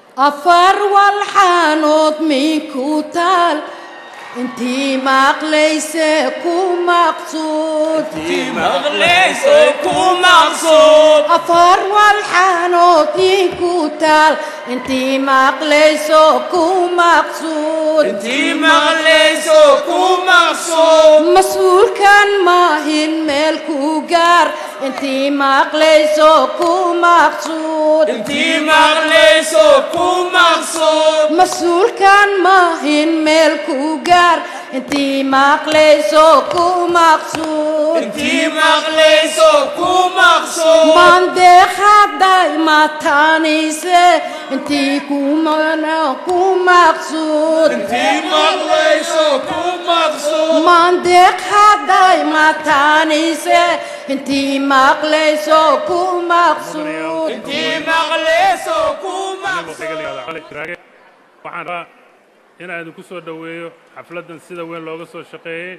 أفر والحانوت ميكو تال انتي مقليسكو مقصود انتي مقليسكو مقصود أفر والحانوت ميكو تال انتي مقليسكو مقصود انتي مقليسكو مقصود مسؤول كان ماهن ملكو جار انتي مقليسكو مقصود انتي مقليسكو مقصود مسؤول كان ماهن ملكو جار انتي مقليسكو مقصود انتي مقليسكو مقصود من دخل دايما تانيسه انتي كومانكو مقصود انتي مقليسكو مقصود من دخل دايما تانيسه انتي مقليسكو مقصود انتي مقليسكو مقصود waxaan rabaa in aan ku soo dhaweeyo xafladan sida weyn looga soo shaqeeyay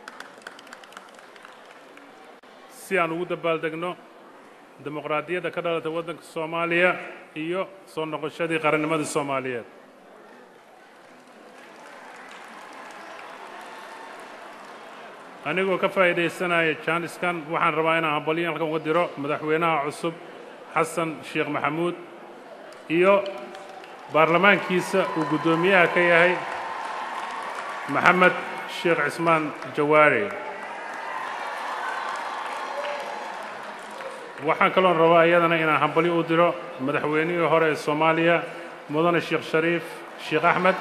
si aan ugu dabaaldegno dimuqraadiyadda ka dhalatay waddanka Soomaaliya iyo soo noqoshadii qarannimada Soomaaliyeed anigoo ka faa'iideysanaya jaaniskan waxaan rabaa inaan hambalyo halkan uga diro madaxweynaha cusub xasan sheekh maxamuud iyo baarlamaankiisa uu gudoomiyaha ka yahay maxamed sheekh cismaan jawaari waxaan kaloo rabaa iyadana inaan hambalyo u diro madaxweynihii hore ee Soomaaliya mudane sheekh shariif sheekh axmed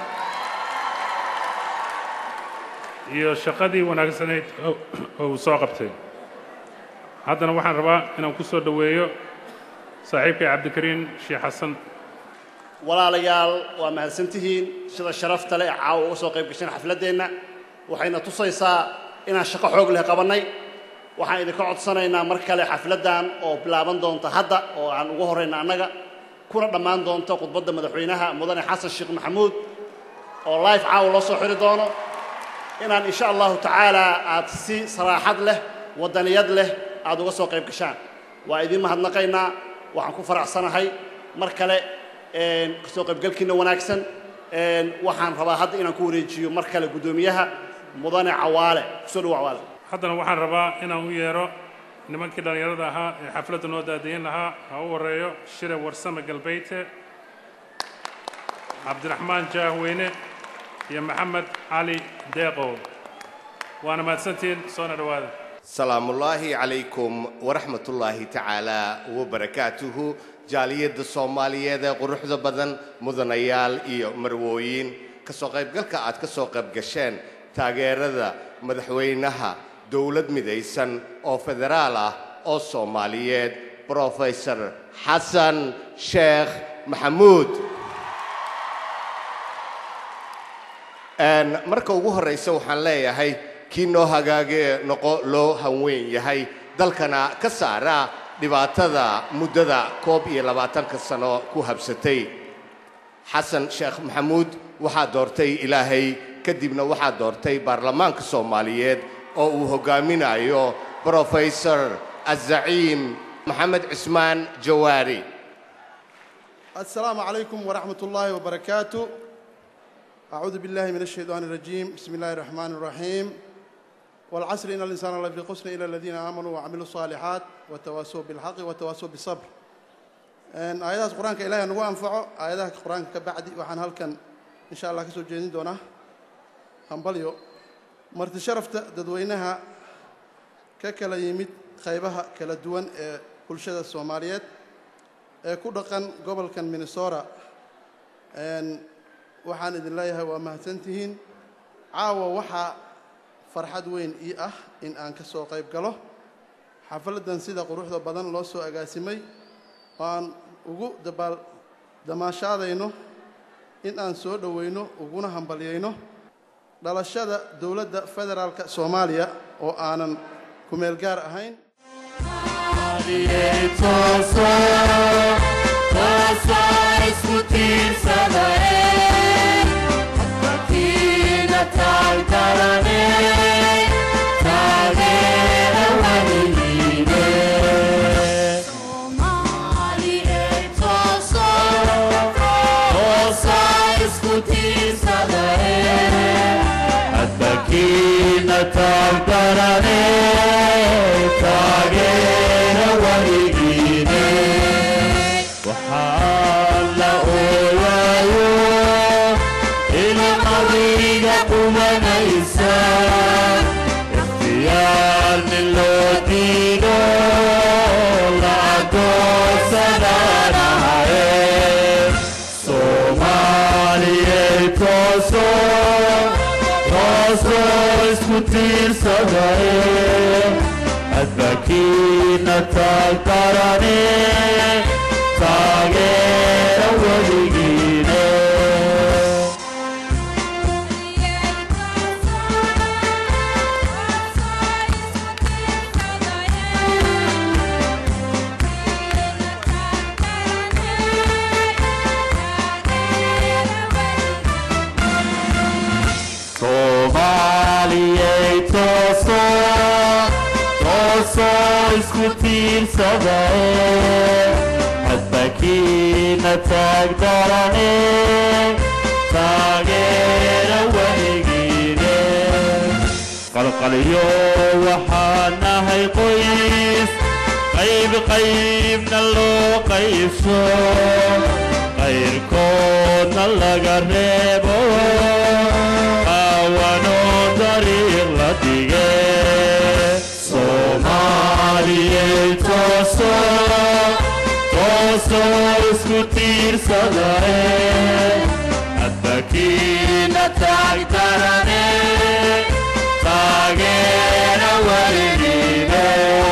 iyo shaqadii wanaagsaneyd oo soo qabtay haddana waxaan rabaa inaan ku soo dhaweeyo saaxiibkay cabdikariin sheekh xasan walaalayaal waa mahadsantihiin sida sharafta leh caawa uga soo qayb gashan xafladeenna waxayna tusaysaa inaan shaqo xoog leh qabanay waxaan idinka codsanaynaa mar kale xafladan oo bilaaban doonta hadda oo aan ugu horeyna annaga kuna dhammaan doonta khudbadda madaxweynaha mudane xasan sheekh maxamuud oo live caawa loo soo xiri doono inaan insha allahu tacaala aad si saraaxad leh waddaniyad leh aad uga soo qayb gashaan waa idin mahadnaqaynaa waxaan ku faraxsanahay mar kale kasoo qaybgalkiina wanaagsan waxaan rabaa hadda inaan ku wareejiyo mar kale gudoomiyaha mudane cawaale kusoo dhawo cawaale haddana waxaan rabaa inaan u yeero nimankii dhallinyarada ahaa ee xafladda noo daadiyin lahaa ha u horeeyo shire warsame galbeete cabdiraxmaan jaahweyne iyo maxamed cali deeqow waana mahadsantiin soona dhawaada salaamu ullaahi calaykum waraxmatullaahi tacaala wabarakaatuhu jaaliyadda soomaaliyeed ee quruxda badan mudanayaal iyo marwooyin ka soo qaybgalka aad ka soo qayb gasheen taageerada madaxweynaha dowlad midaysan oo federaal ah oo soomaaliyeed professor xasan sheekh maxamuud marka ugu horeysa waxaan leeyahay kii noo hagaagee noqo loo hanweyn yahay dalkana ka saara dhibaatada muddada 21 sano ku habsatay xasan sheekh maxamuud waxaa doortay ilaahay kadibna waxaa doortay baarlamaanka Soomaaliyeed oo uu hogaaminayo professor الزعيم محمد عثمان جواري. السلام عليكم ورحمة الله وبركاته. أعوذ بالله من الشيطان الرجيم. بسم الله الرحمن الرحيم. والعصر إن الإنسان لفي خسر إلا الذين آمنوا وعملوا الصالحات وتواصوا بالحق وتواصوا بالصبر. آيات القرآن كإلهي نقول أنفعه آيات القرآن كبعد وحن هل كان إن شاء الله كسو جيدين دونا همبليو مرت شرفت ددوينها ككلا يميت خيبها كلا دوان كل شيء الصوماليات كل كان قبل كان من الصورة وحان إذن الله ومهتنتهين عاوة وحا فرحد وين إن أنك سو قيب قاله حفلة سيدة قروح ذا بدن الله سو أقاسمي وأن ugu damaashaadayno in aan soo dhaweyno uguna hambaliyayno dhalashada dawladda federaalka Soomaaliya oo aanan ku meel gaar ahayn iskutir sadae adbakina tagtarane tagera waligine iskutir sadae adbakina tagtarane tagera waligine qalqaliyo waxaan nahay qoys qaybna loo qaybso qayrkoodna laga reebo qawano dariiq la dhige iskutir sadae adbakina tagtarane tagera waligine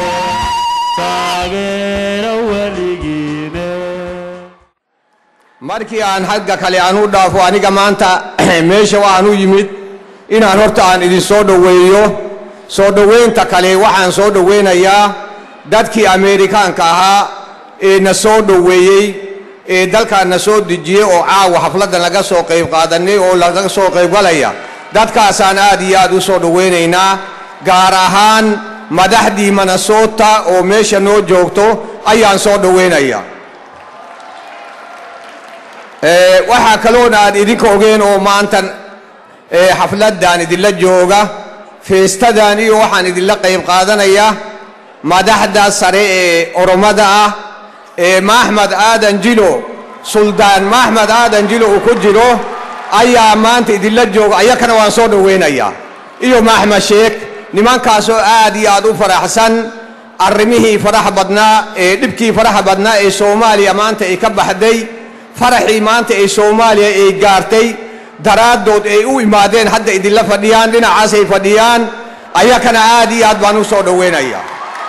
markii aan xagga kale aan u dhaafo aniga maanta meesha waxaan u yimid inaan horta aan idin soo dhoweeyo soo dhoweynta kale waxaan soo dhoweynayaa dadkii Ameerikaanka ahaa ee na soo dhoweeyey ee dalka na soo dejiyay oo caawa xafladan laga soo qayb qaadanay oo laga soo qayb galaya dadkaasaan aad iyo aad u soo dhoweynaynaa gaar ahaan madaxdii Minnesota oo meesha noo joogto ayaan soo dhoweynayaa waxa kaloon aad idinka ogeen oo maanta xafladan idinla jooga feestadan iyo waxaan idinla qayb qaadanayaa madaxda sare ee oromada ah Mahmad Aadan Jilo Suldaan Mahmad Aadan Jilo uu ku jiro ayaa maanta idinla jooga ayakana waan soo dhaweynayaa iyo Maxamed Sheekh nimankaas oo aad iyo aad u faraxsan arrimihii faraha badnaa ee dhibkii faraha badnaa ee Soomaaliya maanta ay ka baxday faraxii maanta ee Soomaaliya ay gaartay daraadood ay u imaadeen hadda idinla fadhiyaan dhinacaas ay fadhiyaan ayakana aad iyo aad baan u soo dhaweynayaa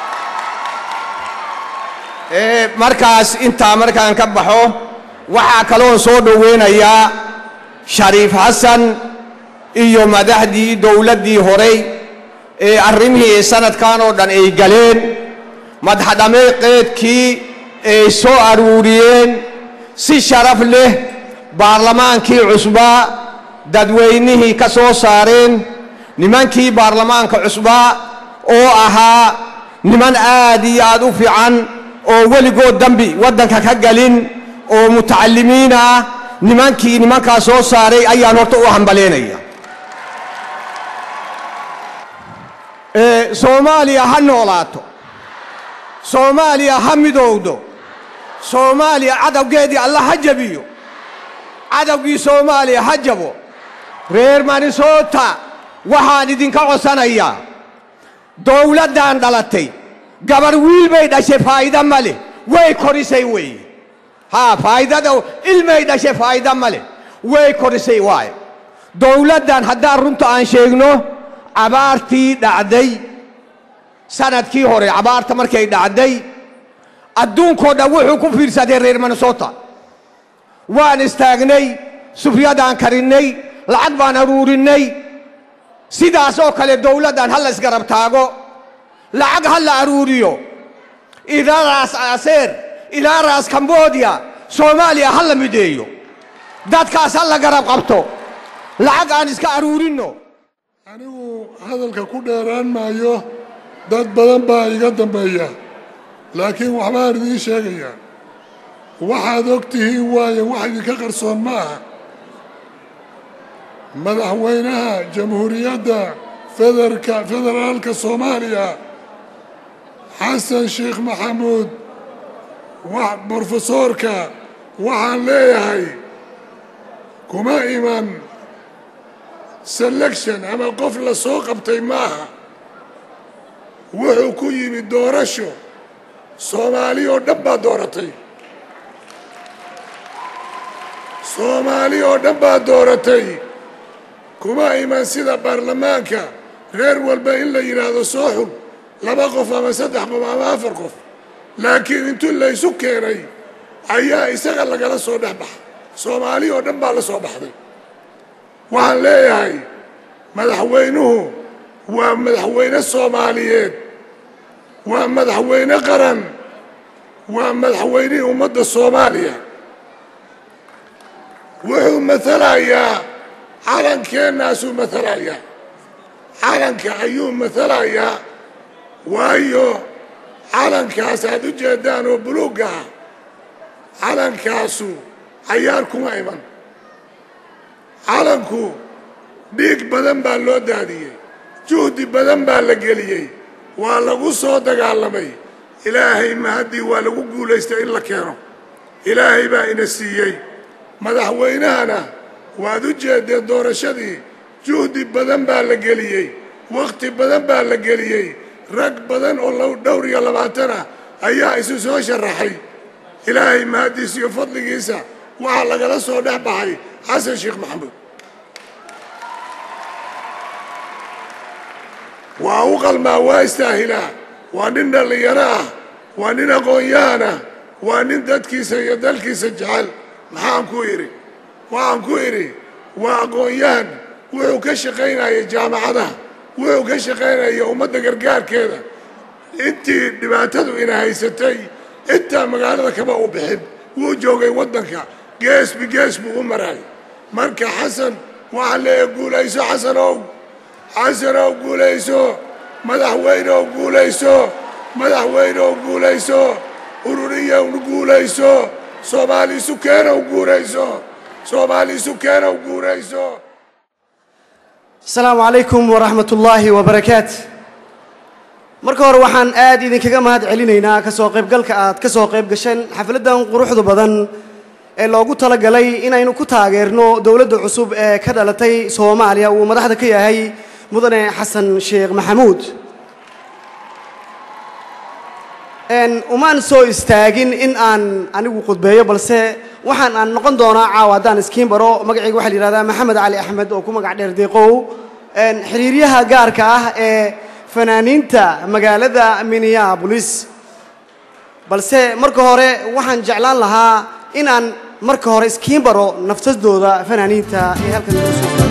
markaas inta markaan ka baxo waxa kale soo dhaweynayaa Shariif Hassan iyo madaxdii dawladii hore ee arrimihii sanadkan oo dhan ay galeen madaxdhameedkii ay soo aruuriyeen si sharaf leh baarlamaankii cusbaa dadweynihii ka soo saareen nimankii baarlamaanka cusbaa oo ahaa niman aad iyo aad u fiican oo weligood dambi wadanka ka galin oo mutacallimiin ah nimanka soo saaray ayaan horta u hambaleenaya Soomaaliya ha noolaato Soomaaliya ha midowdo Soomaaliya cadawgeedii Allah ha jabiyo cadawgii Soomaaliya ha jabo reer Minnesota waxaan idinka codsanayaa dawladdan dhalatay gabar wiil bay dhashay faa'iido male way korisay way ha faa'iidada ilmay dhashay faa'iido male way korisay waay dawladdan haddaan runta aan sheegno abaartii dhacday sanadkii hore abaarta markay dhacday adduunkoo dhan wuxuu ku fiirsaday reer Minnesota waan istaagnay sufriyadaan karinay lacag baan aruurinay sidaas oo kale dawladdan hal isgarab taago lacag hal la aruuriyo idaraas aseer idaraas Cambodia Soomaaliya hal la mideeyo dadkaas hal la garab qabto lacag aan iska aruurino anigu hadalka ku dheeraan maayo dad badan baa iga dambeeya laakiin waxbaan idiin sheegayaa waxaad ogtihiin waaye wax idinka qarsoon ma aha madaxweynaha jamhuuriyadda federaalka Soomaaliya Xasan Sheekh Maxamuud profesorka waxaan leeyahay kuma iman selection ama qof la soo qabtay maaha wuxuu ku yimid doorasho Soomaali oo dhan baa dooratay Soomaali oo dhan baa dooratay kuma iman sida baarlamaanka reer walba in la yidhaahdo soo xul 2 qof ama 3 qof ama 4 qof laakiin intuu la isu keenay ayaa isaga lagala soo dhex baxa Soomaali oo dhan baa la soo baxday waxaan leeyahay madaxweynuhu waa madaxweyne Soomaaliyeed waa madaxweyne qaran waa madaxweyne ummadda Soomaaliya wuxuu matalayaa calankeenaasuu matalayaa calanka ayuu matalayaa waayo calankaas aad u jeedaan oo buluugga ah calankaasu cayaar kuma iman calanku dhiig badan baa loo daadiyey juhdi badan baa la geliyey waa lagu soo dagaalamay ilaahay mahadii waa lagu guulaystay in la keeno ilaahay baa ina siiyey madaxweynahana waad u jeedeen doorashadii juhdi badan baa la geliyey waqti badan baa la geliyey rag badan oo 22 ayaa isu soo sharaxay ilaahay mahadiisa iyo fadligiisa waxaa lagala soo dhex baxay xasan sheekh maxamuud waa u qalmaa waa istaahilaa waa nin dhallinyaro ah waa nin aqoon-yahan ah waa nin dadkiisa iyo dalkiisa jecel maxaan ku idhi waxaan ku idhi waa aqoon-yahan wuxuu ka shaqaynaya jaamacadaha wuxuu ka shaqaynaya ummadda gargaarkeeda intii dhibaatadu ina haysatay intaa magaalada kama u bixin wuu joogay waddanka geesbi gees buu u maray marka xasan waxaan leeyahay guulayso xasanow guulayso madaxweynew guulayso ururiyow guulayso Soomaali sukeenow guulayso السلام عليكم ورحمة الله وبركاته marka hore waxaan aad idinkaga mahad celinaynaa ka soo qaybgalka aad ka soo qayb gasheen xafladan quruxda badan ee loogu talagalay inaynu ku taageerno dawladda cusub ee ka dhalatay Soomaaliya uu madaxda ka yahay mudane Xasan Sheekh Maxamuud umaan soo istaagin in aan anigu qudbeeyo balse waxaan aan noqon doonaa caawadaan iskiin baro magacaygu waxa la yiraahdaa Maxamed Cali Axmed oo ku magac dheer Deeqow xiriiriyaha gaarka ah ee fanaaniinta magaalada Minneapolis balse marka hore waxaan jeclaan lahaa in aan marka hore iskiin baro nafsadooda fanaaniinta ee halkan soo socda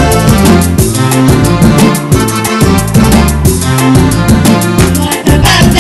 What about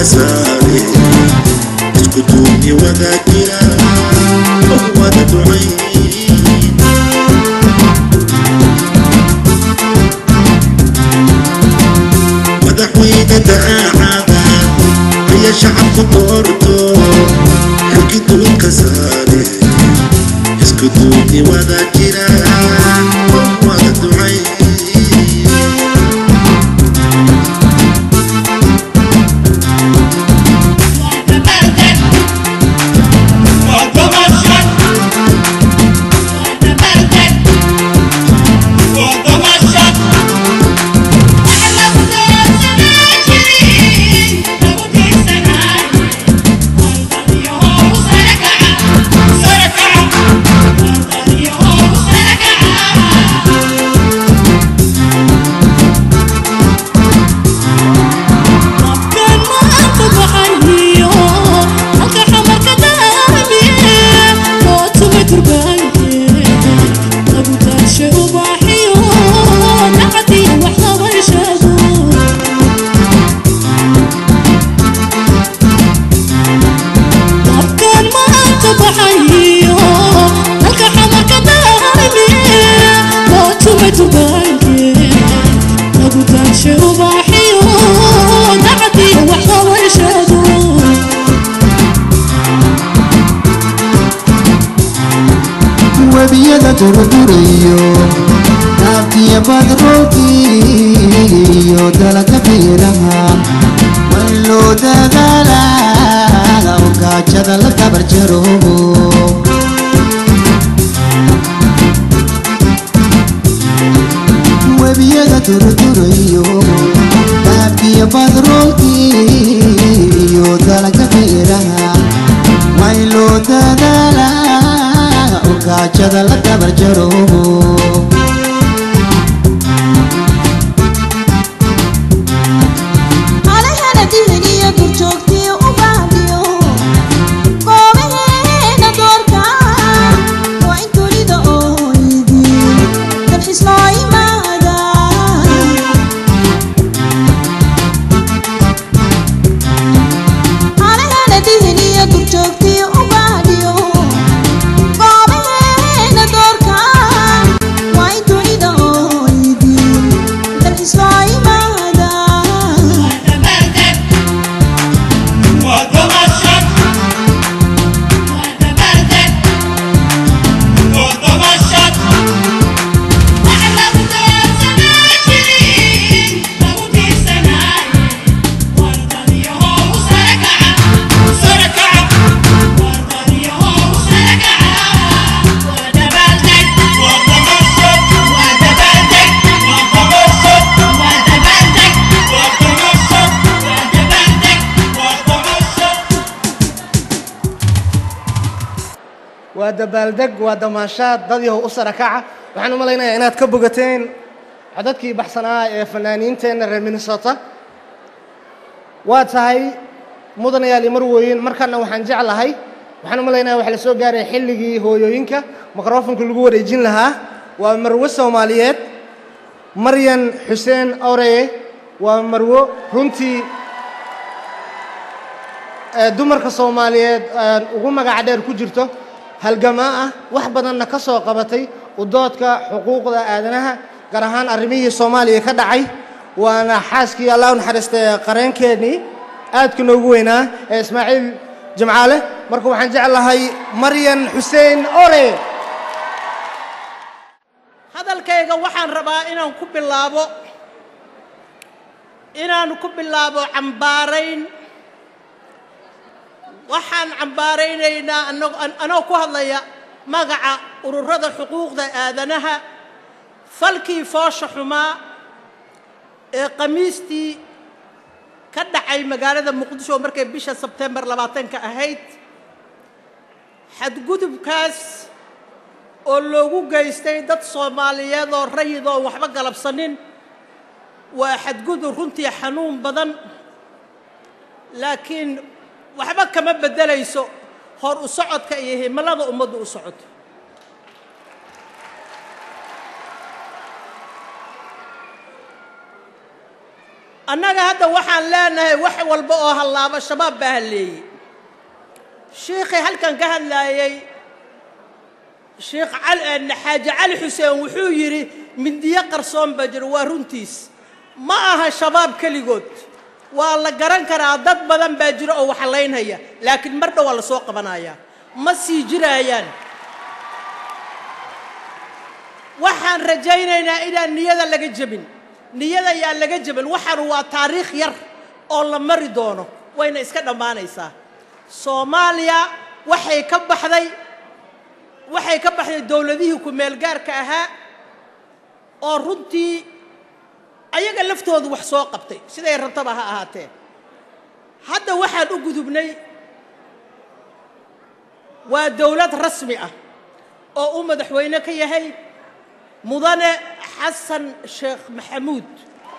كساري اسكتوني وذاكرة وهو دعين مدحوينة دعاعة هي شعب كورتو حكيتو كساري اسكتوني وذاكرة وهو دعين durduriyo naaftiya badroolkiyo dalaka fiiraha way loo dadaalaa oo gaajada la dabar jaro webiyada durduriyo naaftiya badroolkiyo dalaka fiiraha way loo dadaalaa gaajada la dabar jaro alahana dihniya gurjoogtii u baadiyo goobaheena doorka waa in tulida ooydii dalxis loo yimaada alahana dihniya gurjoogtii u baadiyo dabaaldeg waa damaashaad dad yahow u sarakaca waxaan u malaynayaa inaad ka bogateen codadkii baxsanaa ee fanaaniinteenna reer Minnesota waa tahay mudanayaal iyo marwooyin markana waxaan jeclahay waxaan u malaynayaa waxa la soo gaaray xilligii hooyooyinka mikrofoonka lagu wareejin lahaa waa marwo Soomaaliyeed Maryan Xuseen Awreye waa marwo runtii dumarka Soomaaliyeed ugu magac dheer ku jirto halgamaa ah wax badanna ka soo qabatay udoodka xuquuqda aadanaha gaar ahaan arrimihii Soomaaliya ka dhacay waana xaaskii Allah u naxariistay qareenkeedii aadka noogu weynaa ee Ismaaciil Jimcaale marka waxaan jeclahay Maryan Xuseen Awreye hadalkayga waxaan rabaa inaan ku bilaabo cambaarayn waxaan cambaaraynaynaa anoo ku hadlaya magaca ururada xuquuqda aadanaha falkii foosha xumaa ee qamiistii ka dhacay magaalada Muqdisho markay bisha September 20 ahayd xadgudubkaas oo loogu geystay dad Soomaaliyeed oo rayid oo waxba galabsanin waa xadgudub runtii xanuun badan laakiin waxba kama bedelayso hor u socodka iyo himilada ummaddu u socoto annaga hadda waxaan leenahay wax walba oo hallaaba shabaab baa halleeyey sheekhay halkan ka hadlaayay sheekh xaaji cali xuseen wuxuu yidhi mindiyo qarsoon baa jira waa runtiis ma aha shabaab keligood waa la garan karaa dad badan baa jira oo wax laynhaya laakiin mar dhow waa la soo qabanayaa ma sii jirayaan waxaan rajaynaynaa inaan niyada laga jabin niyada yaa laga jabin waxaan waa taariikh yar oo la mari doono wayna iska dhammaanaysaa Soomaaliya waxay ka baxday dawladihii ku meel gaarka ahaa oo runtii ayaga laftoodu wax soo qabtay siday rabtaba ha ahaatee hadda waxaan u gudubnay waa dawlad rasmi ah oo uu madaxweyne ka yahay mudane xasan sheekh maxamuud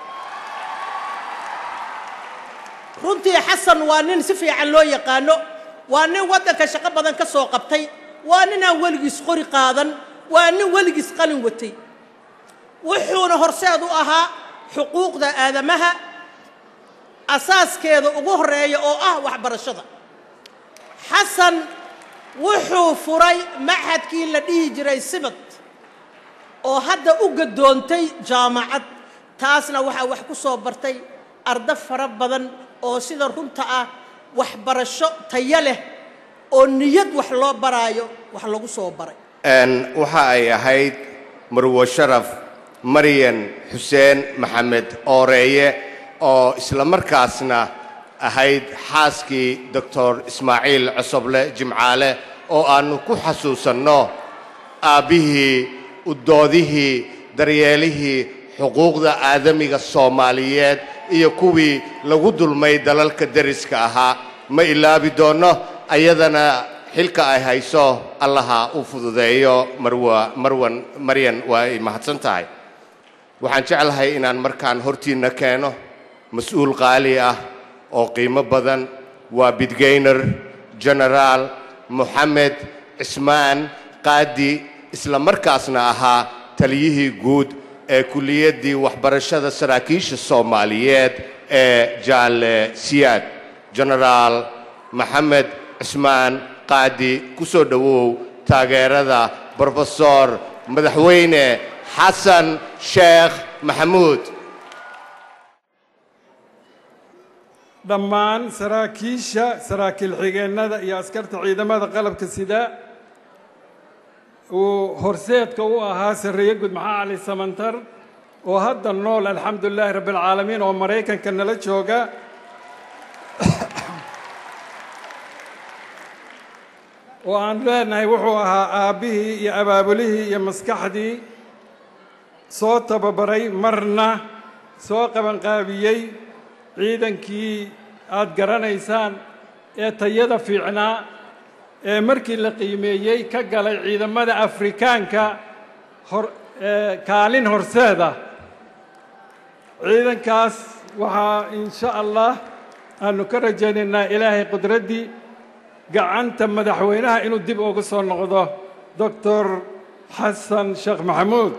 runtii xasan waa nin si fiican loo yaqaano waa nin waddanka shaqo badan ka soo qabtay waa nin aan weligiis qori qaadan waa nin weligiis qalin watay wuxuuna horseed u ahaa xuquuqda aadamaha asaaskeeda ugu horeeya oo ah waxbarashada xasan wuxuu furay maxadkii la dhihi jiray sibad oo hadda u gadoontay jaamacad taasna waxaa wax ku soo bartay arda fara badan oo sida runta ah waxbarasho tayo leh oo niyad wax loo baraayo wax lagu soo baray waxa ay ahayd marwo sharaf maryan xuseen maxamed ooreeye oo isla markaasna ahayd xaaskii Dr. Ismaaciil Cosoble Jimcaale oo aanu ku xasuusanno aabihii u doodihii daryeelihii xuquuqda aadamiga Soomaaliyeed iyo kuwii lagu dulmay dalalka dariska ahaa ma ilaabi doono ayadana xilka ay hayso allaha u fududeeyo maryan waa ay mahadsan tahay waxaan jeclahay inaan markaan hortiina keeno mas'uul qaali ah oo qiimo badan waa Bidgeyner General Mohamed Ismaan Qaadi isla markaasna ahaa taliyihii guud ee kulliyadii waxbarashada saraakiisha Soomaaliyeed ee Jaale Siyaad General Mohamed Ismaan Qaadi ku soo dhawow taageerada Professor Madaxweyne Xasan Sheekh Maxamuud dhammaan saraakiil xigeenada iyo askarta ciidamada qalabka sida uu horseedka u ahaa sarreeye guud maxaa cali samantar oo hadda nool alxamdulilaahi rabbil caalamiin oo Mareykanka nala jooga oo aan leenahay wuxuu ahaa aabihii iyo abaabulihii iyo maskaxdii soo tababaray marna soo qabanqaabiyey ciidankii aad garanaysaan ee tayada fiicnaa ee markii la qiimeeyey ka galay ciidamada Afrikaanka kaalin horseeda ciidankaas waxaa insha Allah aanu ka rajaynaynaa ilaahay qudraddii gacanta madaxweynaha inuu dib ugu soo noqdo Dr. Xasan Sheekh Maxamuud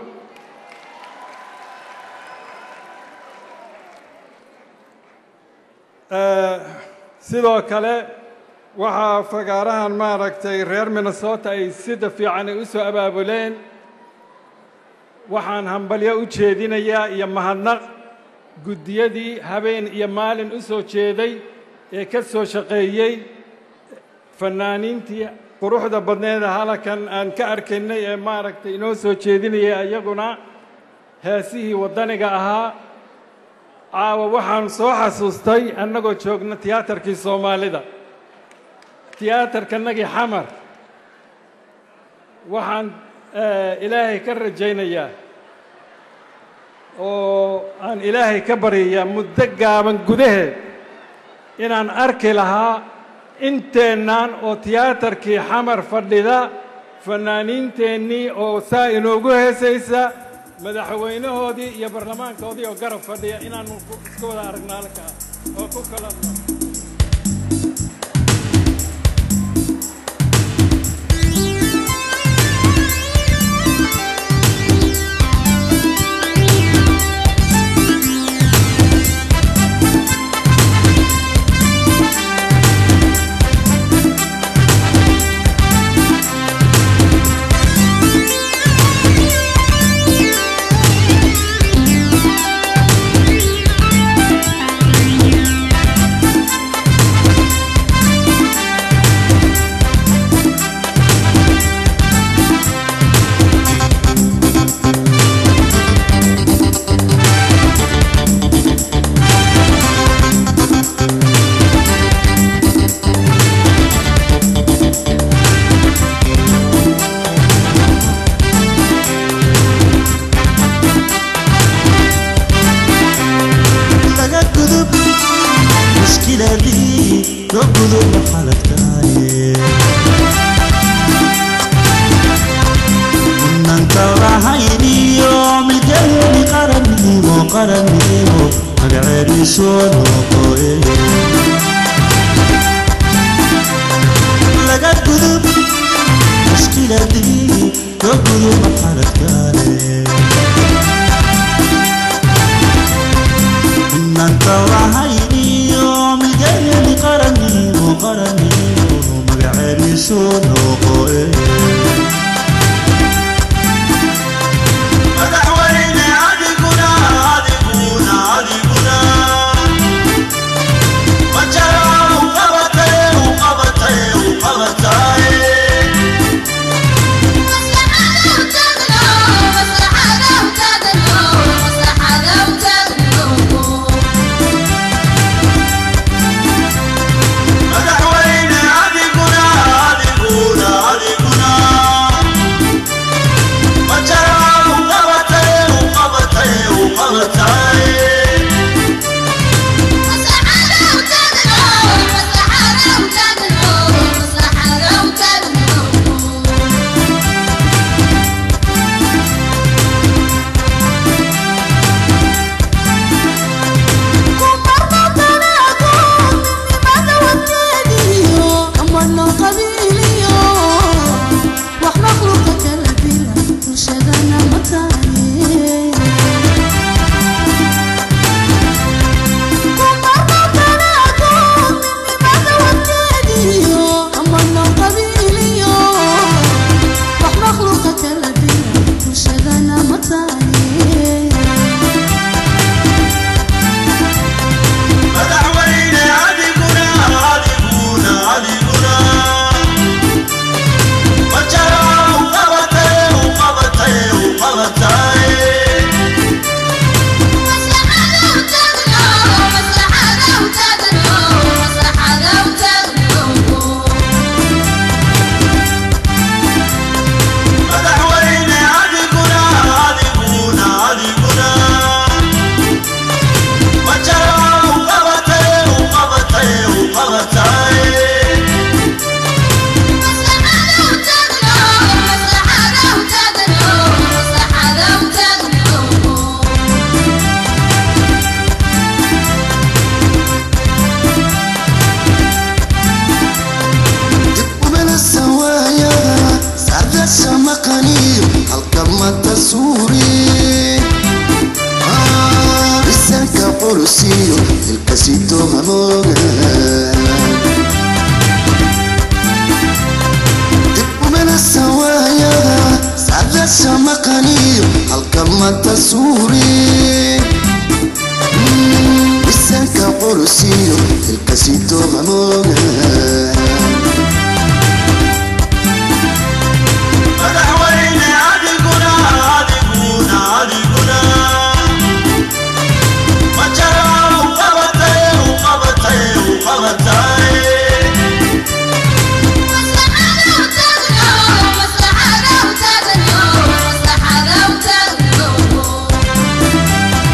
sidoo kale waxaa fagaarahan maaragtay reer Minnesota ay sida fiican u soo abaabuleen waxaan hambalyo u jeedinayaa iyo mahadnaq guddiyadii habeen iyo maalin u soo jeeday ee ka soo shaqeeyey fanaaniintii quruxda badneed halkan aan ka arkaynay ee maaragtay inoo soo jeedinayay iyaguna heesihii waddaniga ahaa caawa waxaan soo xasuustay annagoo joogna tiyaatarkii Soomaalida tiyaatarkanagii xamar waxaan ilaahay ka rajaynayaa oo aan ilaahay ka baryayaa muddo gaaban gudaheed inaan arki lahaa inteennan oo tiyaatarkii xamar fadhida fanaaniinteennii oo saa inoogu heesaysa madaxweynahoodii iyo barlamaankoodii oo garab fadhiya inaanu iska wada aragnaa halkaa oo ku kala قدوم حلقتاني أنت وحيني يوم الجيل قرني مقعري سونوكوي لقد قدوم مشكلة دي قدوم حلقتاني أنت وحيني يوم الجيل قرني مقعري سونوكوي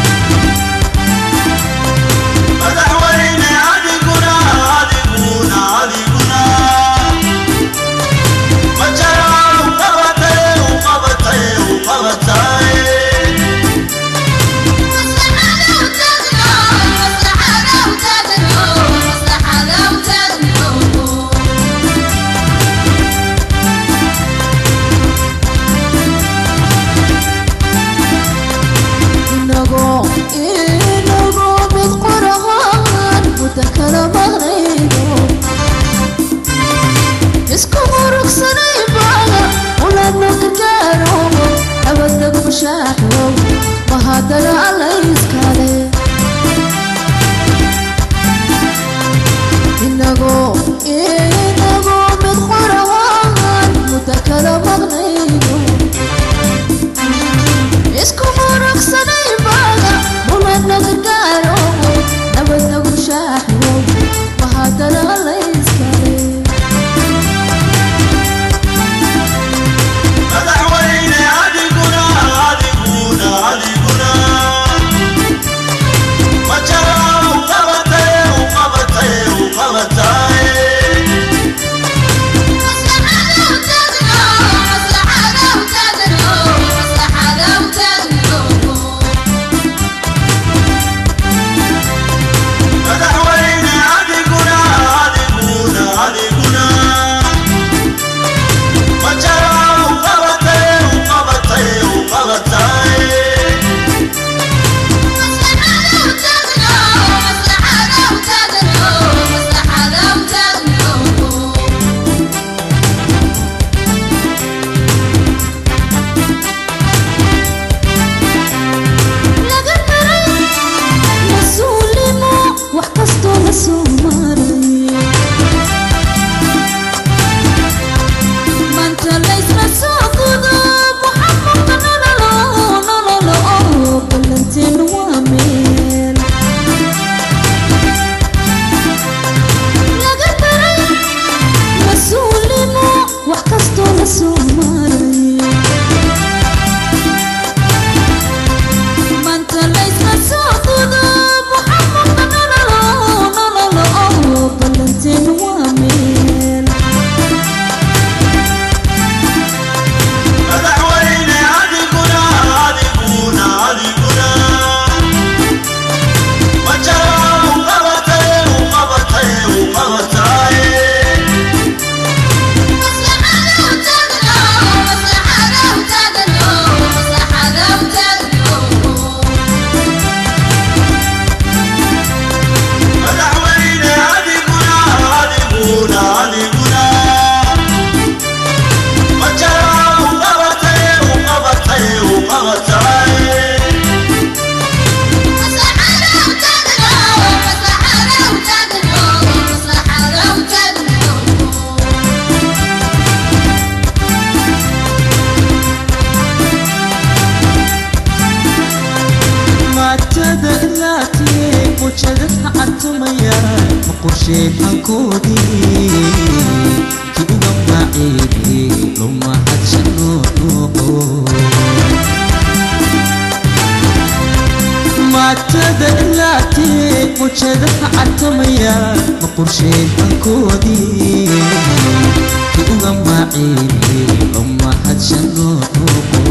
مدحويني عدقنا sheekan koodii ki uga maciidi luma hadshano nuuqo maatada ilaatee mujada catamaya maqur sheekan koodii ki uga maciidi luma hadshano nuuqo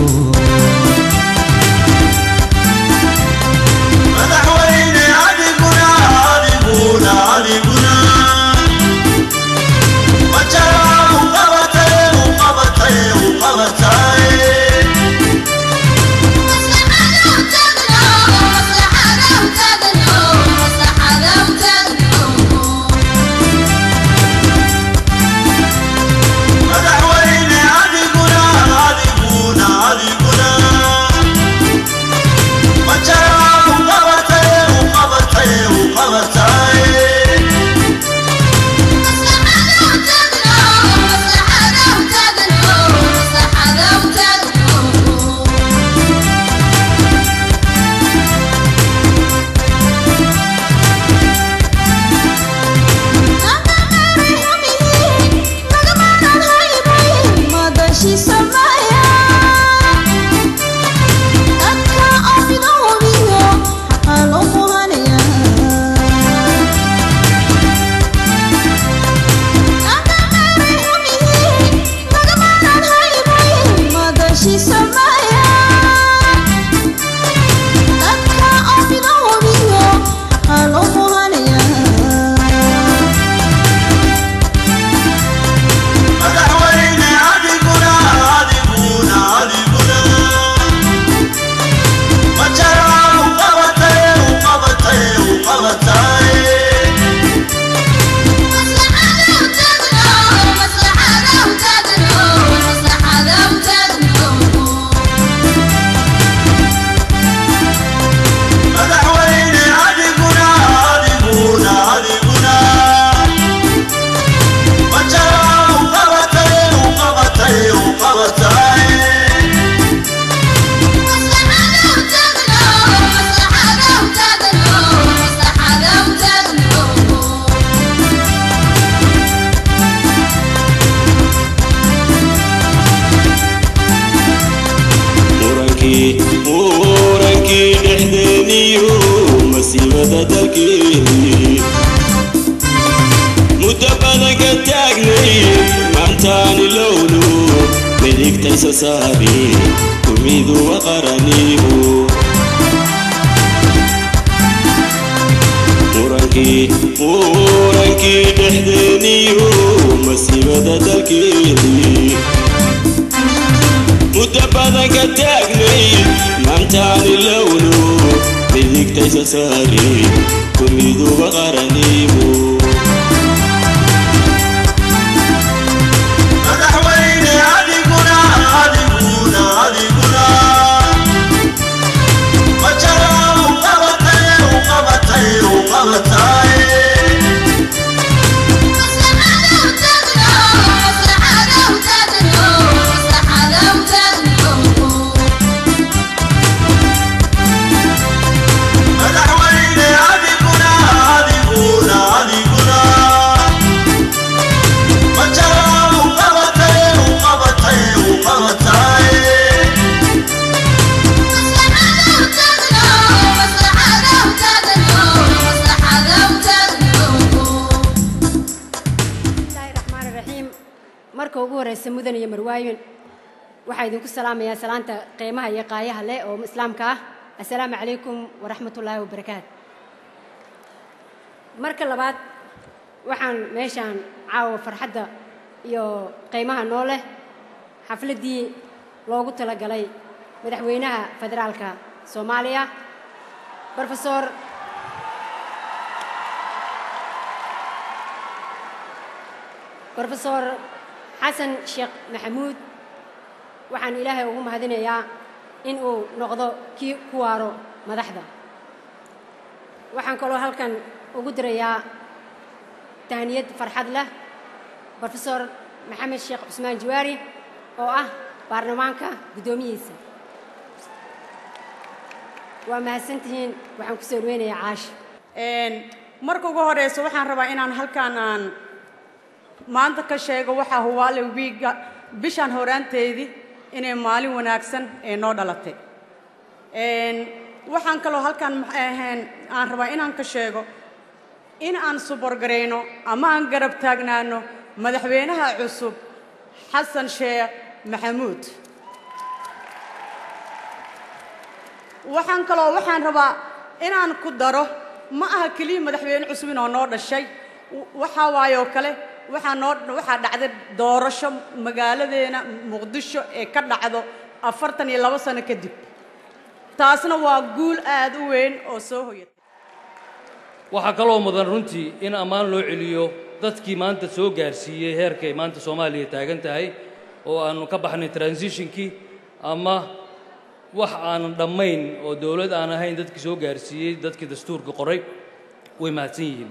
سابي تميد وقرنيه ورانكي دحدنيه مسيبة دلكي مدبادك تاقني مانتاني لونه بديك تيسا سابي تميد وقرنيه مدن يمرواين waxaa idinku salaamayaa salaanta qiimaha iyo qaayaha leh oo islaamka ah assalaamu calaykum waraxmatullaahi wabarakaatu marka labaad waxaan meeshaan caawa farxadda iyo qiimaha noo leh xafladii loogu talagalay madaxweynaha federaalka Soomaaliya بروفيسور حسن شيخ محمود waxaan ilaahay ugu mahadinayaa in uu noqdo kii ku waaro madaxda waxaan kaloo halkan ugu dirayaa tahniyad farxad leh بروفيسور محمد شيخ عثمان جواري oo ah baarlamaanka gudoomiyihiisa waa mahadsantihiin waxaan ku soo dhaweynayaa caash marka ugu horeyso waxaan rabaa inaan halkaan aan maanta ka sheego waxa huwaale wiiga bishan horaanteedii inay maalin wanaagsan ee noo dhalatay waxaan kaloo halkaan aan rabaa inaan ka sheego in aan suborgareyno ama aan garab taagnaano madaxweynaha cusub xasan sheekh maxamuud waxaan rabaa inaan ku daro ma aha kaliya madaxweyne cusub inoo noo dhashay waxa waaye oo kale waxaa dhacday doorasho magaaladeena muqdisho ee ka dhacdo 42 sano kadib taasna waa guul aad u weyn oo soo hoyatay waxa kaloo mudan runtii in ammaan loo celiyo dadkii maanta soo gaarsiiyay heerkay maanta Soomaaliya taagan tahay oo aanu ka baxnay transitionkii ama wax aan dhamayn oo dawlad aan ahayn dadkii soo gaarsiiyay dadkii dastuurka qoray way mahadsan yihiin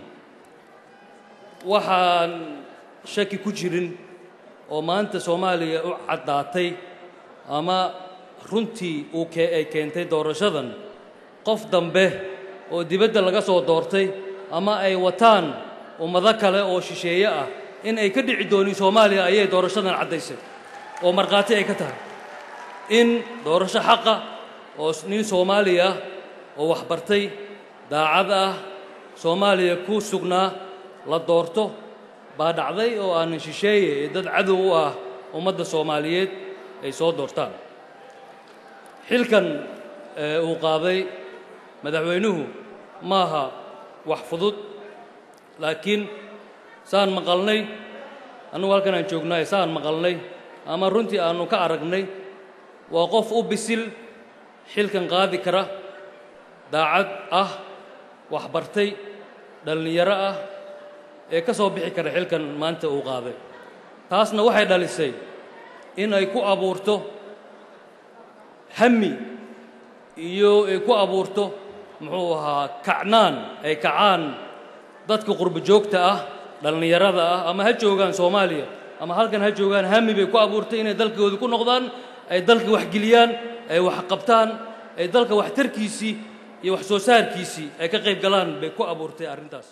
waxaan shaki ku jirin oo maanta Soomaaliya u cadaatay ama runtii ay keentay doorashadan qof dambe oo dibadda laga soo doortay ama ay wataan ummado kale oo shisheeye ah in ay ka dhici doonaan Soomaaliya ayay doorashadan cadaysay oo marqaati ay ka tahay in doorasho xaq ah oo nin Soomaaliya oo wax bartay daacad ah Soomaaliya ku sugnaa la doorto baa dhacday oo aan shisheeye dad cadow u ah ummadda Soomaaliyeed ay soo doortaan xilkan uu qaaday madaxweynuhu maaha wax fudud laakiin saan maqalnay anu halkan aan joognay saan maqalnay ama runtii aanu ka aragnay waa qof u bisil xilkan qaadi kara daacad ah wax bartay dhalinyaro ah ee ka soo bixi kara xilkan maanta uu qaaday taasna waxay dhalisay in ay ku abuurto hami iyo ay ku abuurto muxuu ahaa kacnaan ay kacaan dadka qurbo joogta ah dhalinyarada ah ama ha joogaan Soomaaliya ama halkan ha joogaan hami bay ku abuurtay inay dalkooda ku noqdaan ay dalka wax geliyaan ay wax qabtaan ay dalka wax tarkiisii iyo wax soo saarkiisii ay ka qayb galaan bay ku abuurtay arrintaas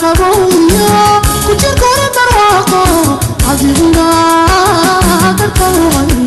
قبويا كجر كورة برواقو عزيزنا كالقوغي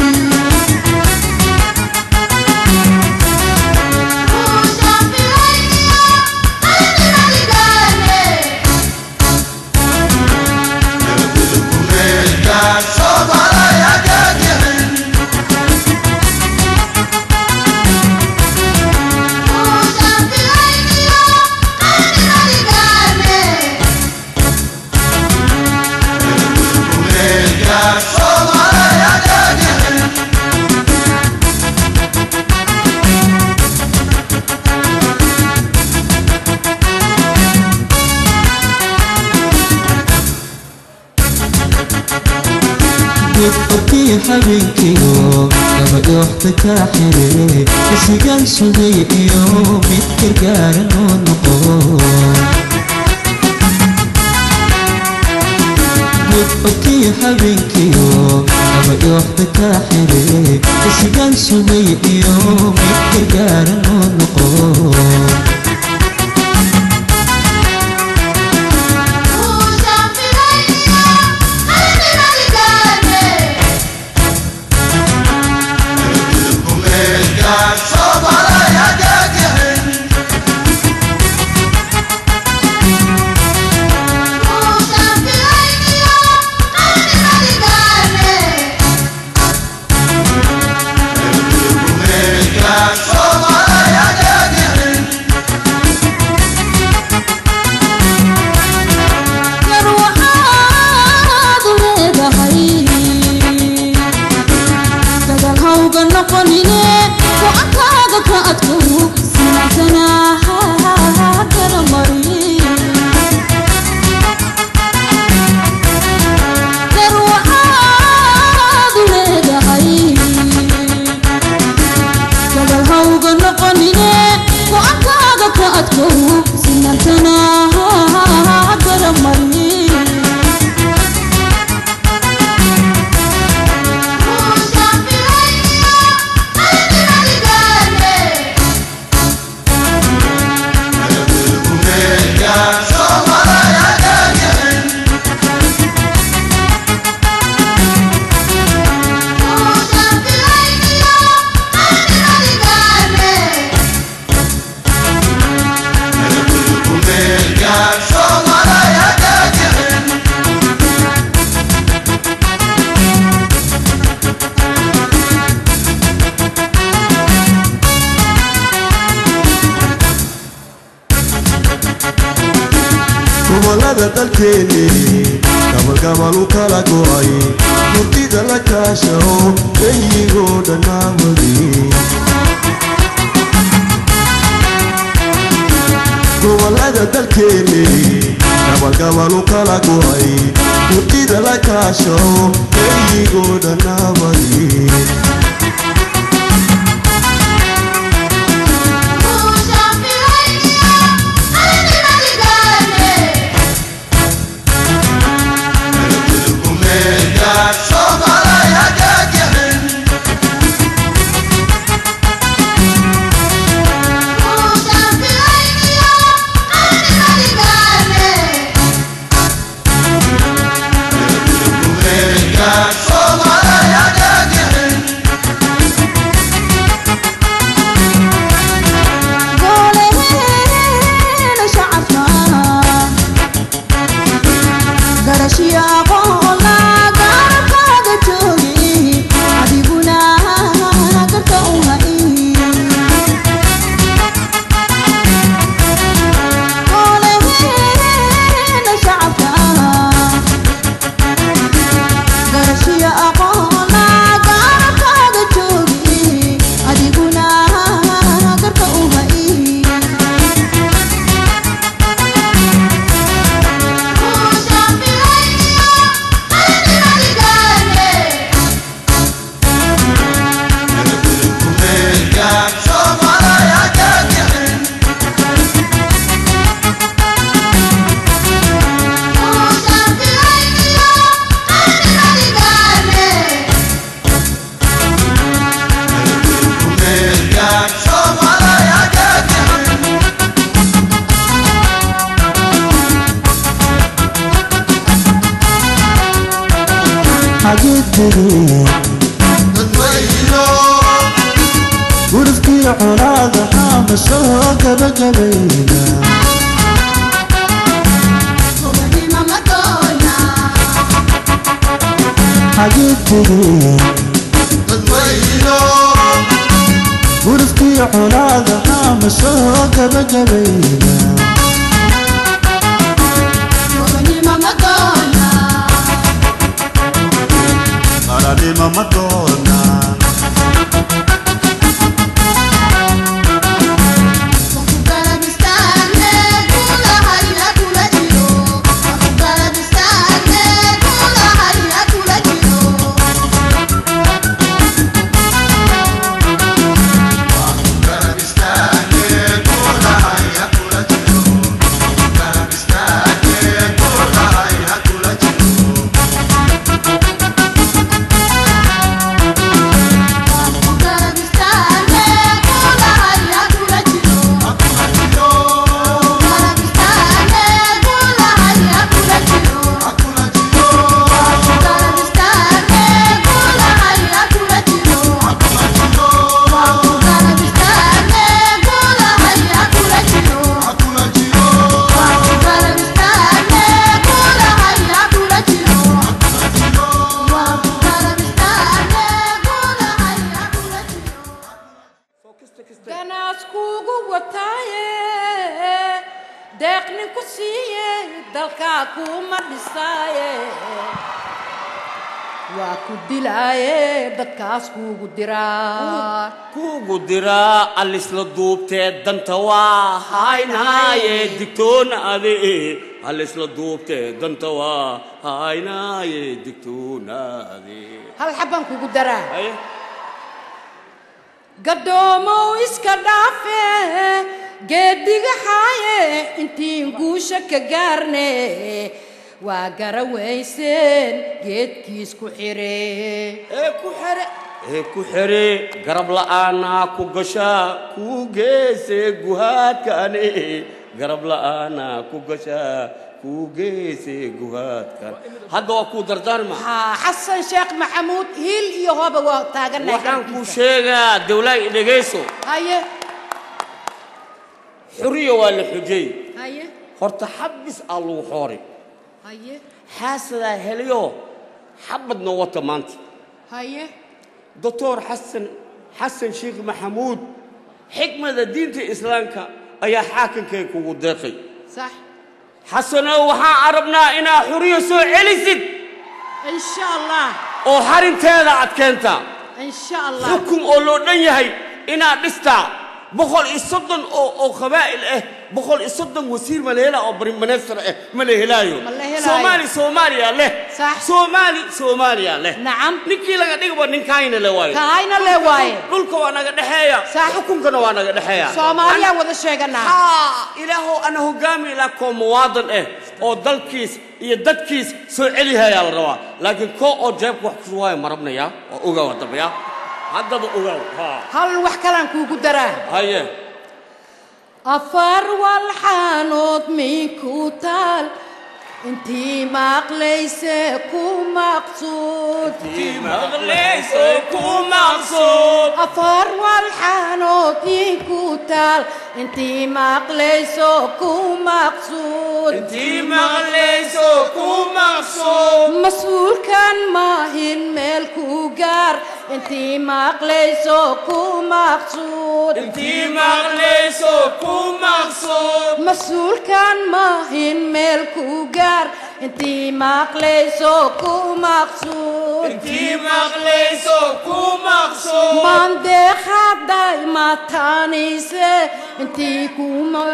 يبقي حبيبكيو لما يحتك حري السجان سودي يوم يتكار النقو يبقي حبيبكيو لما يحتك حري السجان سودي يوم يتكار النقو gobolada dalkeeni gabalgabal u kala go'ay murtida la kaashao beyigoo dhannaamadi gobolada dalkeeni gabalgabal u kala go'ay murtida la kaashao beyigoo dhannaamadi حاجتي ورفقي عراض حام الشوق بقبينا حاجتي ورفقي عراض حام الشوق بقبينا Paralima Madonna kuugu diraa alisla duubtee danta waa haynaaye digtoonaade alisla duubtee danta waa haynaaye digtoonaade hal xabban kugu daraa gadoomow iska dhaafe geediga haaye intiin guusha ka gaarne waa garawayseen geedkiis ku xire ku xire garab la'aanaa ku gashaa kuu geesee guhaadkaane garab la'aanaa ku gashaa kuu geesee guhaadkan hadda waa kuu dardaarma xasan sheekh maxamuud hiil iyo hooba waa taagannahay waxaan kuu sheegaa dawlaay dhegayso haye xuriya waa la xujay haye horta xabis aa lagu xoori haye xaasadaa helayo xabadna wata maanta haye دكتور حسن شيخ محمود حكمة الدين الإسلامك أي حاكم كيكو ودقي صح حسن وحا عربنا إنا حرية سوء علسد إن شاء الله أو حرم تاذا عدكنتا إن شاء الله حكم أولو نيهي إنا نستا بخل الصدن أو خبائل بخل الصدن وسير ملهلا أو بريم منسر ملهلايو سوماليا له صح سوماليا له نعم نكي لغا ديغبا نكاينا لواي كاينا لواي دولكا وانا دحيا صح حكمكنا وانا دحيا سوماليا ودا شيغنا إلهو أنا هقامي لكم مواطن أو دلكيس يددكيس سو عليها يا الروا لكن كو أو جيب وحكسواي مربنا يا أوغا وطبيا هذا أوغا هل وحكلان كوكو دراه هيا أفر والحانوت ميكو تال انتي مقليسة كو مقصود انتي مقليسة كو مقصود أفر والحانوت ميكو تال انتي مقليسة كو مقصود انتي مقليسة كو مقصود مسؤول كان ماهن ملكو جار انتي مقليسة كو مقصود انتي مقليسة كو مقصود مسؤول كان ماهن ملكو جار انتي مقليسو كو مقصود انتي مقليسو كو مقصود من دخل دايما تانيسه انتي كو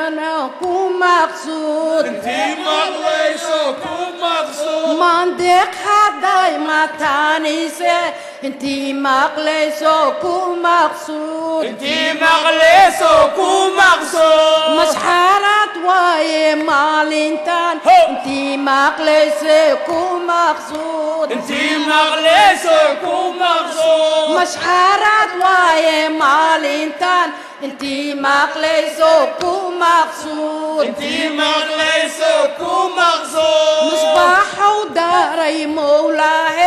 مقصود انتي مقليسو كو مقصود من دخل دايما تانيسه انتي مقليسو كو مقصود انتي مقليسو كو مقصود مسحرات واي مالينتان انتي مقليسو كو مقصود انتي مقليسو كو مقصود مسحرات واي مالينتان انتي مقليسو كو مقصود انتي مقليسو كو مقصود مصباح وداري مولاي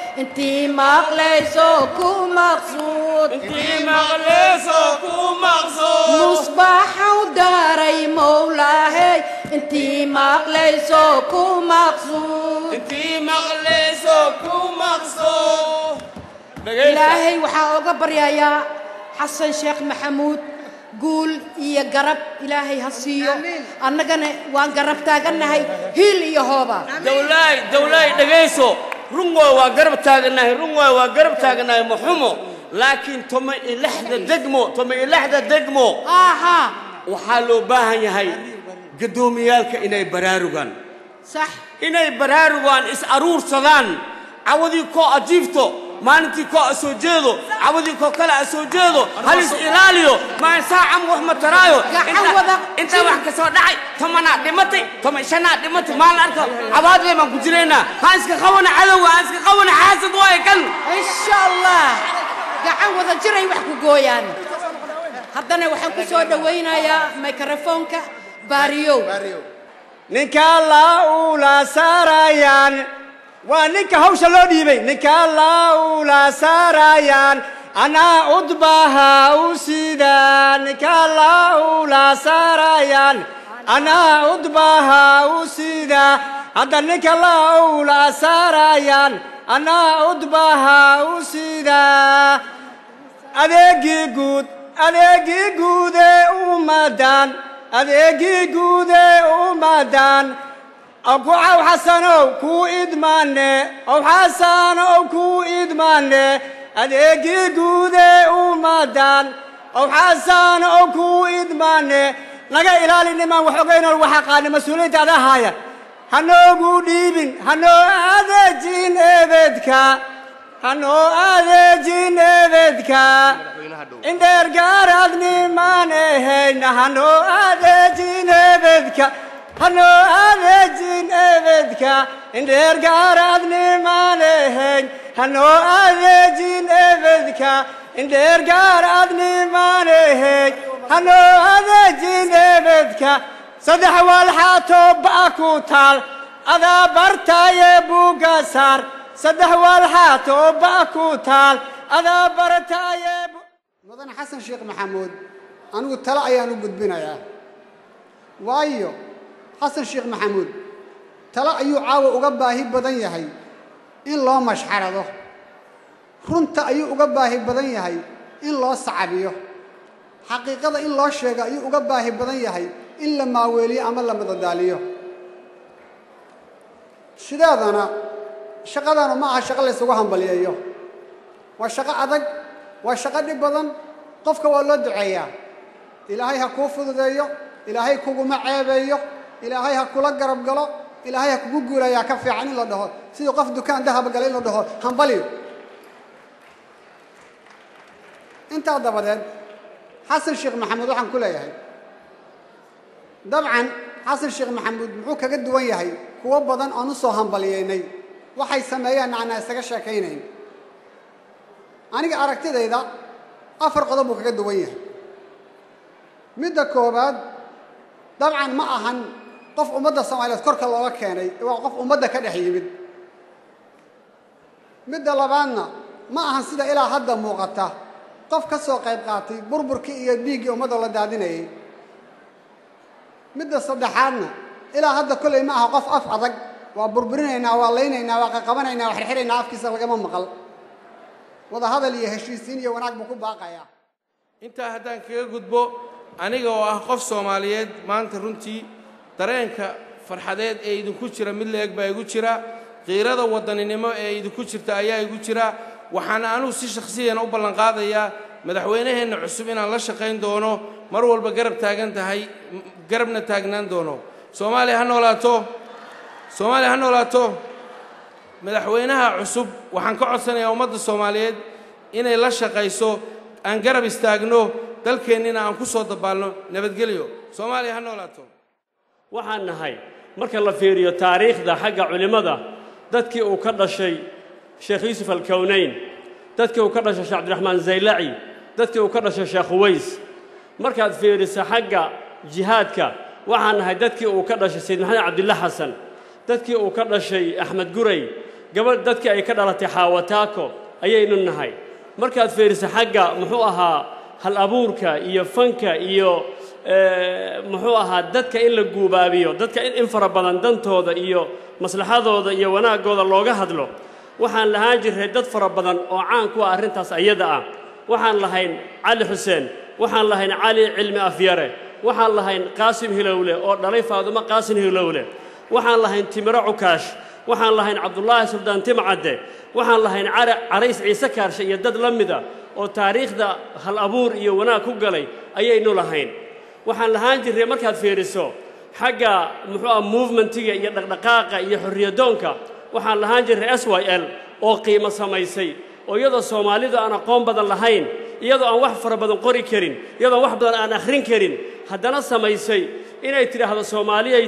انتي مقليسو كو مقصود انتي مقليسو كو مقصود مصباح وداري مولاهي انتي مقليسو كو مقصود انتي مقليسو كو مقصود إلهي وحا اوغا بريايا حسن شيخ محمود قول يا قرب إلهي هسيو أنغنا وان قرب تاغنهي هيل يا هوبا دولاي دغيسو رungooy waa garab taaganahay rungooy waa garab taaganahay muxumo laakiin toma ilaxda degmo aha waxaa loo baahan yahay gadoomiyaalka inay baraarugaan sax inay baraarugaan is aruursadaan awadii ko ajiifto maalintii ko soo jeedo awadii ko kala soo jeedo halis ilaaliyo ma saacam wax ma taraayo inta wax ka soo dhacay tomana dhimatay shana dhimatay maal arko abaad leeman ku jireena ha iska qawana cadow ha iska qawana xaasad way kan insha Allah gacan wada jiray wax ku gooyaan haddana waxaan ku soo dhaweynayaa microphone-ka baariyo ninka la ula sarayaan وانك هوش اللودي بي نكا الله لا سرايان أنا أطبها وسيدا نكا الله لا سرايان أنا أطبها وسيدا هذا نكا الله لا سرايان أنا أطبها وسيدا أديكي جود أمدان أديكي جود أمدان أو حسن أو كو إدمانة أو حسن أو كو إدمانة أديكي جودة ومدان أو حسن أو كو إدمانة نجا إلى لنا وحقنا الوحقان مسؤولية هذا هاي هنو قديبين هنو هذا جين أبدك هنو هذا جين أبدك إن درجار أدني ما نهين هنو هذا جين أبدك هنو أذجين أبدك إن درجار أدني ما لهين هنو أذجين أبدك إن درجار أدني ما لهين هنو أذجين أبدك صدح والحاتو باكوتال أذا برتا يبو قصار صدح والحاتو باكوتال أذا برتا يبو مدن حسن شيخ محمود أنا قلت لا أيانو قد بنا يا وايو حسن شيخ محمود تلا أيو عاو أقباه بدن يهي إن الله مشحرده رنت أيو أقباه بدن يهي إن الله صعبيه حقيقة إن الله شيء أيو أقباه بدن يهي إن لما ولي عمل لما ضداليه شدادنا شقدنا معها شغل سواهم بليه والشقة أدق والشقة دي بدن قفك والله دعيا إلهي هكوف ذيه إلهي كوجو معابيه إلهي هكولا قرب قلا إلهي هكوجو قولا يا كفي عني الله ده سيدو قف دكان ذهب قليل الله ده هنبليو أنت هذا بدل حسن الشيخ محمود وحن كله يهي طبعا حسن الشيخ محمود محوك قد وياهي هو بدن أنصه هنبلييني وحي سمايان عن استجشا كينين أنا أركت إذا أفرق ضبك قد وياه مدة كوباد طبعا ما أهن قف أمدا الصومالية كرك الله كاني وقف أمدا كده يبد مدة لبانا ما أهن سيدا إلى حد موقته قف كسو قيب قاتي بربر كي يديجي أمدا الله داديني مدة صدحنا إلى حد كل ما قف أفعضك وبربرنا واللينا وقبنا وحرحرنا أفكي سلقة من مقل وهذا هذا اللي هشيسين يوناك بكون باقيا أنت هدان كي قدبو aniga oo ah qof Soomaaliyeed maanta runtii dareenka farxadeed ee idinku jira mid leeg baa igu jira qiirada wadaninimo ee idinku jirta ayaa igu jira waxaan aanu si shakhsiyan u ballan qaadayaa madaxweynaheena cusub inaan la shaqeyn doono mar walba garab taagan tahay garabna taagnaan doono Soomaaliya ha noolaato madaxweynaha cusub waxaan ka codsanayaa ummadda Soomaaliyeed inay la shaqeyso aan garab istaagno dalkeenina aan ku soo dabaalno nabadgelyo Soomaaliya ha noolaato waxaan nahay marka la fiiriyo taariikhda xagga culimada dadkii uu ka dhashay Sheekh Yusuf al-Kawnayn dadkii uu ka dhashay Sheekh Abdurrahman Zaylaci dadkii uu ka dhashay Sheekh Uways markaad fiiriso xagga jihaadka waxaan nahay dadkii uu ka dhashay Sayyid Maxamed Abdullah Xasan dadkii uu ka dhashay Axmed Guray gabadh dadkii ay ka dhalatay xaawataako ayaynu nahay markaad fiiriso xagga muxuu ahaa hal abuurka iyo fanka iyo muxuu ahaa dadka in la guubaabiyo dadka in fara badan dantooda iyo maslaxadooda iyo wanaagooda looga hadlo waxaan lahaan jiray dad fara badan oo caan ku ah arrintaas ayada ah waxaan lahayn cali xuseen waxaan lahayn cali cilmi afyare waxaan lahayn qaasim hilowle oo dhalay faadumo qaasim hilowle waxaan lahayn timiro cukaash waxaan lahayn cabdullaahi suldaan timcadde waxaan lahayn carays ciise kaarshe iyo dad la mida oo taariikhda hal abuur iyo wanaag ku galay ayaynu lahayn waxaan lahaan jiray markaad fiiriso xagga muxuu ah movementiga iyo dhaqdhaqaaqa iyo xorriyadoonka waxaan lahaan jiray SYL oo qiimo samaysay oo iyadoo Soomaalidu aan aqoon badan lahayn iyadoo aan wax fara badan qori karin iyadoo wax badan aan akhrin karin haddana samaysay inay tiraahdo Soomaaliyay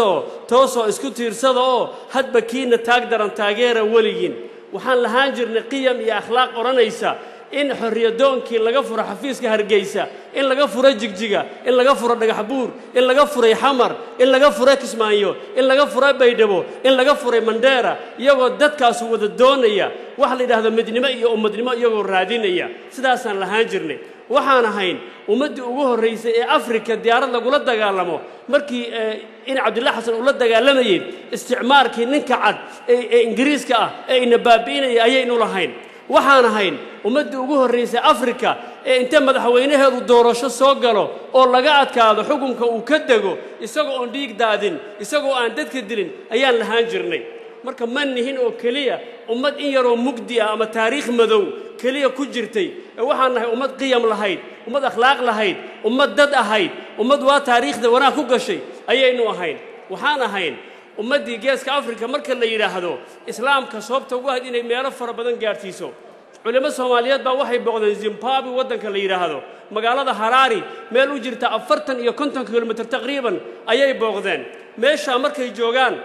toosoo isku tiirsada oo hadba kiina taag daran taageera weligiin waxaan lahaan jirnay qiyam iyo akhlaaq oranaysa in xorriyadoonkii laga furo xafiiska Hargeysa in laga furo Jigjiga in laga furo Dhagaxbuur in laga furo Xamar in laga furo Kismaayo in laga furo Baydhabo in laga furo Mandera iyagoo dadkaas wada doonaya wax la yiraahdo midnimo iyo ummadnimo iyagoo raadinaya sidaasaan lahaan jirnay waxaan ahayn ummadii ugu horeysay ee Afrika diyaarad lagula dagaalamo markii in Cabdullaahi Xasan uu la dagaalamayay isticmaalkii ninka cad ee Ingiriiska ah ee ina baabiinay ayaynu lahayn waxaan ahayn ummadii ugu horeysay Afrika ee inta madaxweynaheedu doorasho soo galo oo laga adkaado xukunka uu ka dago isagoo aan dhiig daadin isagoo aan dadka dilin ayaan lahaan jirnay marka ma nihin oo kaliya ummad in yaroo mugdi ah ama taariikh madow kaliya ku jirtay waxaan nahay ummad qiyam lahayd ummad akhlaaq lahayd ummad dad ahayd ummad waa taariikhda wanaag ku gashay ayaynu ahayn waxaan ahayn ummadii geeska Afrika marka la yiraahdo islaamka sababta ugu ahayd inay meelo fara badan gaarsiiso culimo Soomaaliyeed baa waxay boqdeen Zimbabwe wadanka la yiraahdo magaalada Harare meel u jirta 40 iyo 50 kilomitir taqriiban ayay boqdeen meesha markay joogaan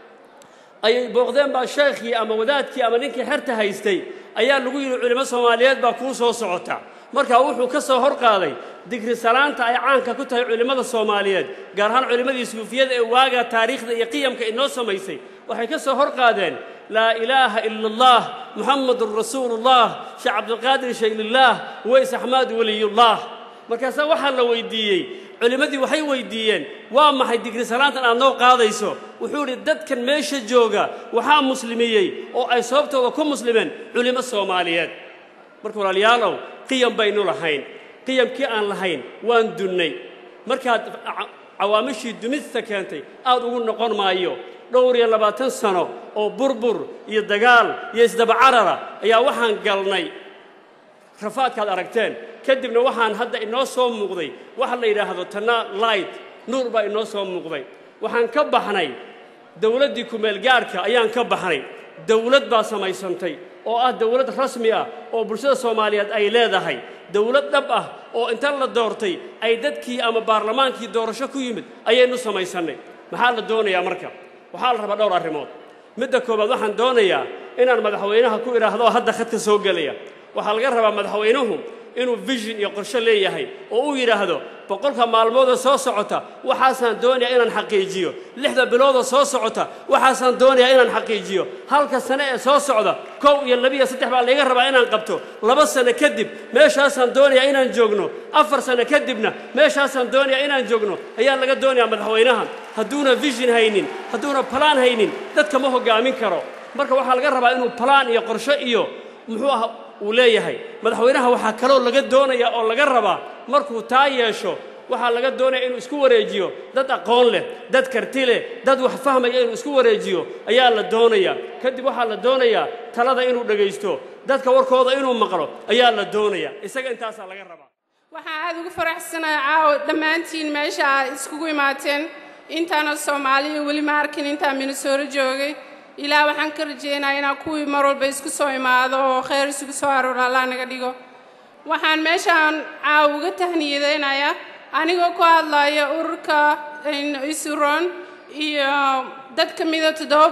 ayay boqdeen baa sheekhi ama wadaadkii ama ninkii xirta haystay ayaa lagu yiri culimo Soomaaliyeed baa ku soo socota marka wuxuu ka soo horqaaday digri salaanta ay caanka ku tahay culimada Soomaaliyeed gaar ahaan culimadii suufiyada ee waaga taariikhda iyo qiyamka inoo samaysay waxay ka soo horqaadeen la ilaaha illa allah muhammadur rasuulullah sheekh abdul qaadir shaylillah ways ahmad waliyullah markaas waxa la weydiiyay culimadii waxay weydiiyeen waa maxay digri salaantan aad noo qaadayso wuxuu yiri dadkan meesha jooga waxa muslimiyay oo ay sababtooda ku muslimeen culimo Soomaaliyeed marka walaalayaalow qiyam baynu lahayn qiyamkii aan lahayn waan dunnay markaad cawaamishii dumista keentay aad ugu noqon maayo dhowr iyo 20 sano oo burbur iyo dagaal iyo isdabacarara ayaa waxaan galnay rafaadkaad aragteen kadibna waxaan hadda inoo soo muuqday waxa la yiraahdo tana light nuur baa inoo soo muuqday waxaan ka baxnay dawladdii ku meel gaarka ayaan ka baxnay dawlad baa samaysantay oo ah dawlad rasmi ah oo bulshada Soomaaliyeed ay leedahay dawlad dhab ah oo inta la doortay ay dadkii ama baarlamaankii doorasho ku yimid ayaynu samaysanay maxaa la doonayaa marka waxaa la rabaa dhowr arrimood midda koobaad waxaan doonayaa inaan madaxweynaha ku iraahdo hadda khadka soo galaya waxaa laga rabaa madaxweynuhu inuu vision iyo qorshe leeyahay oo uu yiraahdo boqolka maalmood oo soo socota waxaan doonayaa inaan xaqiijiyo 6 bilood oo soo socota waxaan doonayaa inaan xaqiijiyo halka sano ee soo socda 1 iyo 2 iyo 3 baa laga rabaa inaan qabto 2 sano kadib meeshaasaan doonayaa inaan joogno 4 sano kadibna meeshaasaan doonayaa inaan joogno ayaa laga doonayaa madaxweynaha haduuna vision haynin haduuna plan haynin dadka ma hogaamin karo marka waxaa laga rabaa inuu plan iyo qorshe iyo muxuu ah uu leeyahay madaxweynaha waxa kale oo laga doonayaa oo laga rabaa markuu taa yeesho waxa laga doonayaa inuu isku wareejiyo dad aqoon leh dad karti leh dad wax fahmaya inuu isku wareejiyo ayaa la doonayaa kadib waxa la doonayaa talada inuu dhageysto dadka warkooda inuu maqlo ayaa la doonayaa isaga intaas laga rabaa waxaan aad ugu faraxsanahay caawa dhammaantiin meesha aad iskugu imaateen intaana Soomaaliya weli ma arkin inta Minnesota joogay ilaa waxaan ka rajeynayaa inaan kuwii mar walba isku soo imaado oo khayr isugu soo aroor Allah naga dhigo waxaan meeshaan caawa uga tahniyadeynayaa anigoo ku hadlaya ururka Isuron iyo dad ka mid ah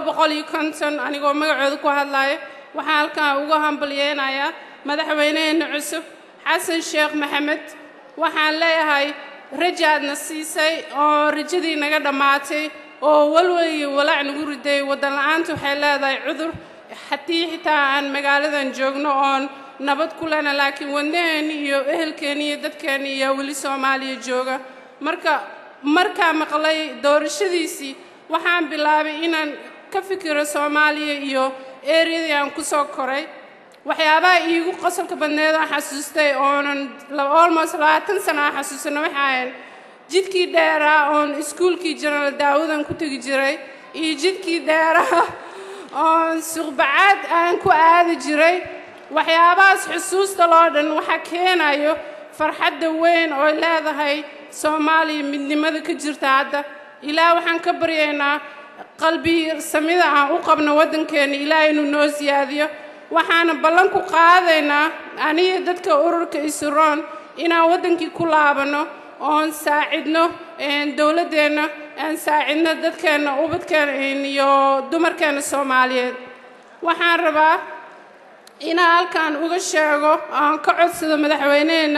750 anigoo magacooda ku hadlaya waxaan halkan uga hambalyeeynaya madaxweynaha cusub Xasan Sheekh Maxamed waxaan leeyahay rajaadna siisay oo rajadii naga dhamaatay oo walwal iyo walaac nagu riday wadan la'aantu waxay leedahay cudur haddii xitaa aan magaaladan joogno oon nabad ku lena laakiin wadnaheeni iyo ehelkeeni iyo dadkeeni iyo weli soomaaliya jooga markaa maqlay doorashadiisii waxaan bilaabay inaan ka fikiro soomaaliya iyo ereyadii aan ku soo koray waxyaabaha iigu qosolka badneed aan xasuustay oonan almost 20 sano aan xasuusano waxay ahayd jidkii dheeraa oon iskuulkii General Daawudan ku tegi jiray iyo jidkii dheeraa oon suuqbacaad aan ku aadi jiray waxyaabahaas xusuusta loo dhan waxa keenayo farxadda weyn oo leedahay Soomaaliya midnimada ka jirta hadda ilaa waxaan ka baryaynaa qalbi samida aan u qabno wadankeena ilaa inuu noo siyaadiyo waxaan ballan ku qaadaynaa aniga dadka ururka Isuroon inaan wadankii ku laabano oon saacidno dawladeena aan saacidno dadkeena ubadkeena iyo dumarkeena Soomaaliyeed waxaan rabaa inaan halkaan uga sheego aan ka codsado madaxweyneena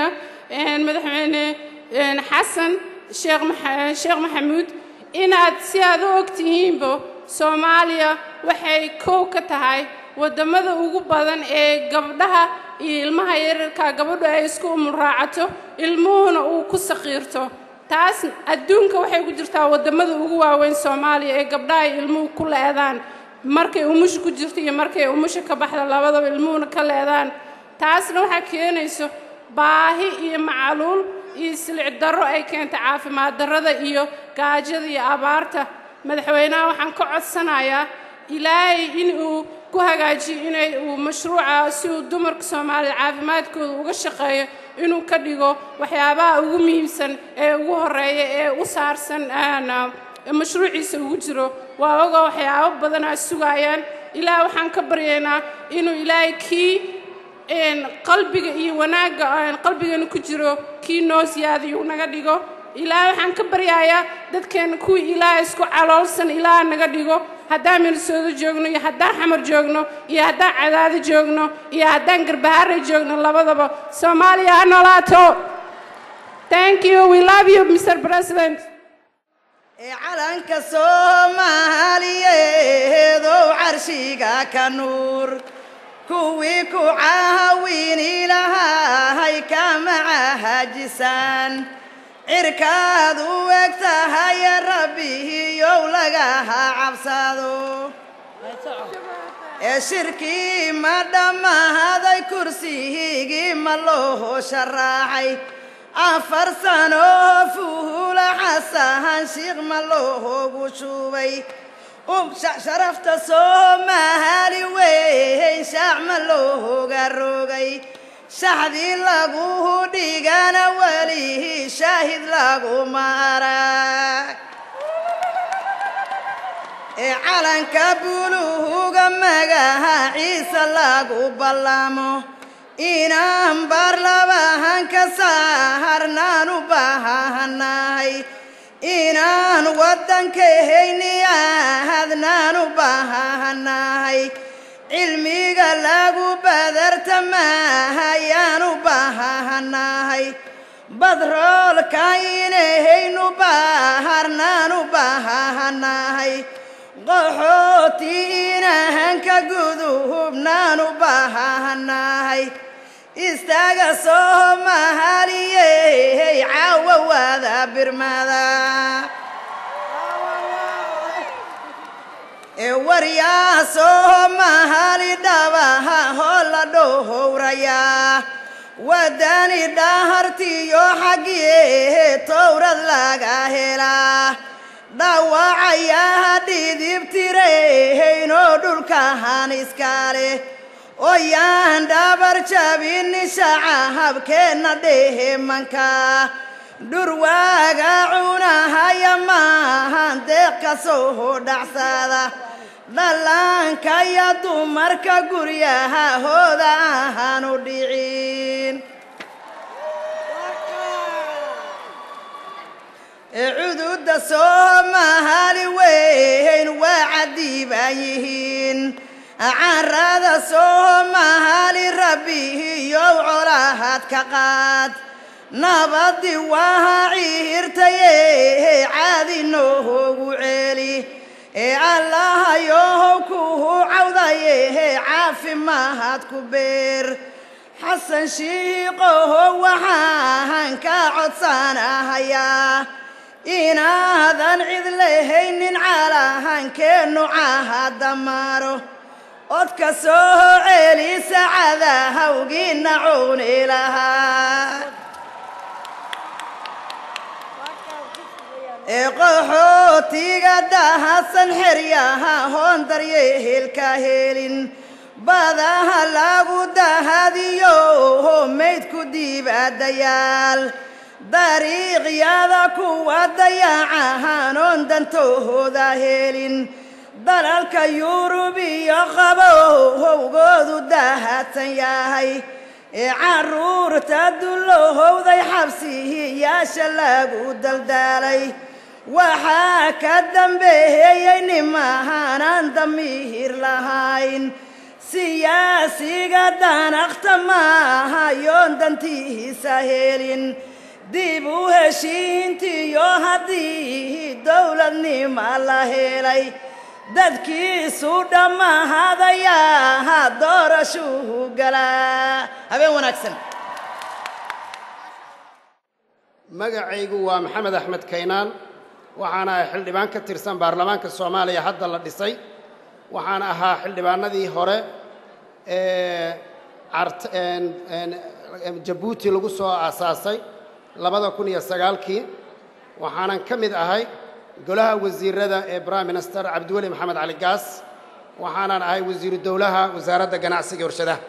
xasan sheekh maxamuud inaad si aad u ogtihiinba Soomaaliya waxay koow ka tahay wadamada ugu badan ee gabdhaha iyo ilmaha yararka gabadhu ay isku umraacato ilmuhuna uu ku saqiirto taas adduunka waxay ku jirtaa wadamada ugu waaweyn Soomaaliya ee gabdhaha iyo ilmuhu ku leedaan markay umusha ku jirto iyo markay umusha ka baxda labadaba ilmuhuna ka leedaan taasna waxa keenayso baahi iyo macaluul iyo silic darro ay keento caafimaad darrada iyo gaajada iyo abaarta madaxweynaha waxaan ka codsanayaa ilaahay inuu ku hagaajiyo inay uu mashruuca si uu dumarka Soomaaliya caafimaadkooda uga shaqeeyo inuu ka dhigo waxyaabaha ugu muhiimsan ee ugu horeeya ee u saarsan mashruuciisa ugu jiro waa oga waxyaabo badan ay sugayaan ilaa waxaan ka baryaynaa inuu ilaahay kii qalbiga iyo wanaaga qalbigeena ku jiro kii noo siyaadiyo naga dhigo ilaa waxaan ka baryayaa dadkeena kuwii ilaahay isku caloolsan ilaa naga dhigo haddaan Minnesota joogno iyo haddaan Xamar joogno iyo haddaan Cadaado joogno iyo haddaan Garbaharre joogno labadaba Soomaaliya ha noolaato thank you we love you Mr. President calanka Soomaaliyeed oo carshiga ka nuur kuwii ku caawini lahaa kama haajisan cirkaad u egtahay rabbiyow lagaha cabsado shirkii ma dhammaaday kursigii ma loo sharaacay 4 sano fuula xasan shiikh ma loogu shubay sharafta Soomaali weyn shaac ma looga rogay shahdii lagu dhigana wali shaahid lagu maarag calanka buluuga magaciisa lagu ballamo inaan baarlamaanka saarnaan u baahanahay inaan wadankeeni aadnaan u baahanahay cilmiga lagu badartamahayaan u baahanahay badroolka inaynu baharnaan u baahanahay qaxooti inahan ka gudubnaan u baahanahay istaaga Soomaaliyeey caawa wada birmada waryaa Soomaali dhabaha hola dhowraya wadani dhahartiyo xaggee towrad laga helaa dhaawacaya dhidibtireyno dhulkahan iskale oyaan dhabar jabin shacabkeena dheemanka dhurwaaga cunahaya maahan deeq ka soo dhacsada dhallaanka iyo dumarka guryaha hooda ahaan u dhicin cududa Soomaali weyn waa cadiiban yihiin carrada Soomaali rabbiyow colaahad ka qaad nabadi waa ciirtaye caadi noogu celi allahayow ku cawdaye caafimaad ku beer xasan shiiqoho waxaan ka codsanahayaa inaadan cid lahaynin calahankeennu caahada maro od ka soo celisa cadahawgiina cuni lahaa qaxootiga dahasan xeryaha hoon daryeelka helin badaha lagu dahadiyo maydku diibadayaal dariiqyada kuwa dayacahan oon dantooda helin dalalka yurub iyo qabowhowgoodu dahadsan yahay carruurta dullowhowday xabsihiyaasha lagu daldaalay waxaa ka dambeeyey nimahanaan damiir lahayn siyaasiga danaqta maaha yoon dantiisa helin dib u heshiintiyo haddii dowladnima la helay dadkiisu dhammaahadayaa doorashuu galaa habeen wanaagsan magacaygu waa maxamed axmed kaynaan waxaan ahay xildhibaan ka tirsan baarlamaanka soomaaliya hadda la dhisay waxaan ahaa xildhibaanadii hore ee jabuuti lagu soo aasaasay 2009kii waxaanan ka mid ahay golaha wasiirada ee prime minister cabdiweli maxamed cali gaas waxaanan ahay wasiiru dowlaha wasaaradda ganacsiga iyo warshadaha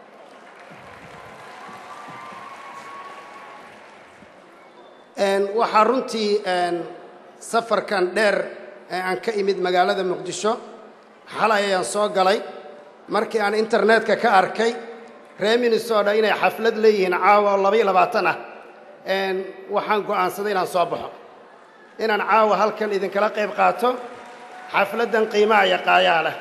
waxaa runtii safarkan dheer ee aan ka imid magaalada muqdisho xalay ayaan soo galay markii aan internetka ka arkay reer Minnesota inay xaflad leeyihiin caawa 22 ah waxaan go'aansaday inaan soo baxo inaan caawa halkan idinkala qayb qaato xafladan qiimaha iyo qaayaa leh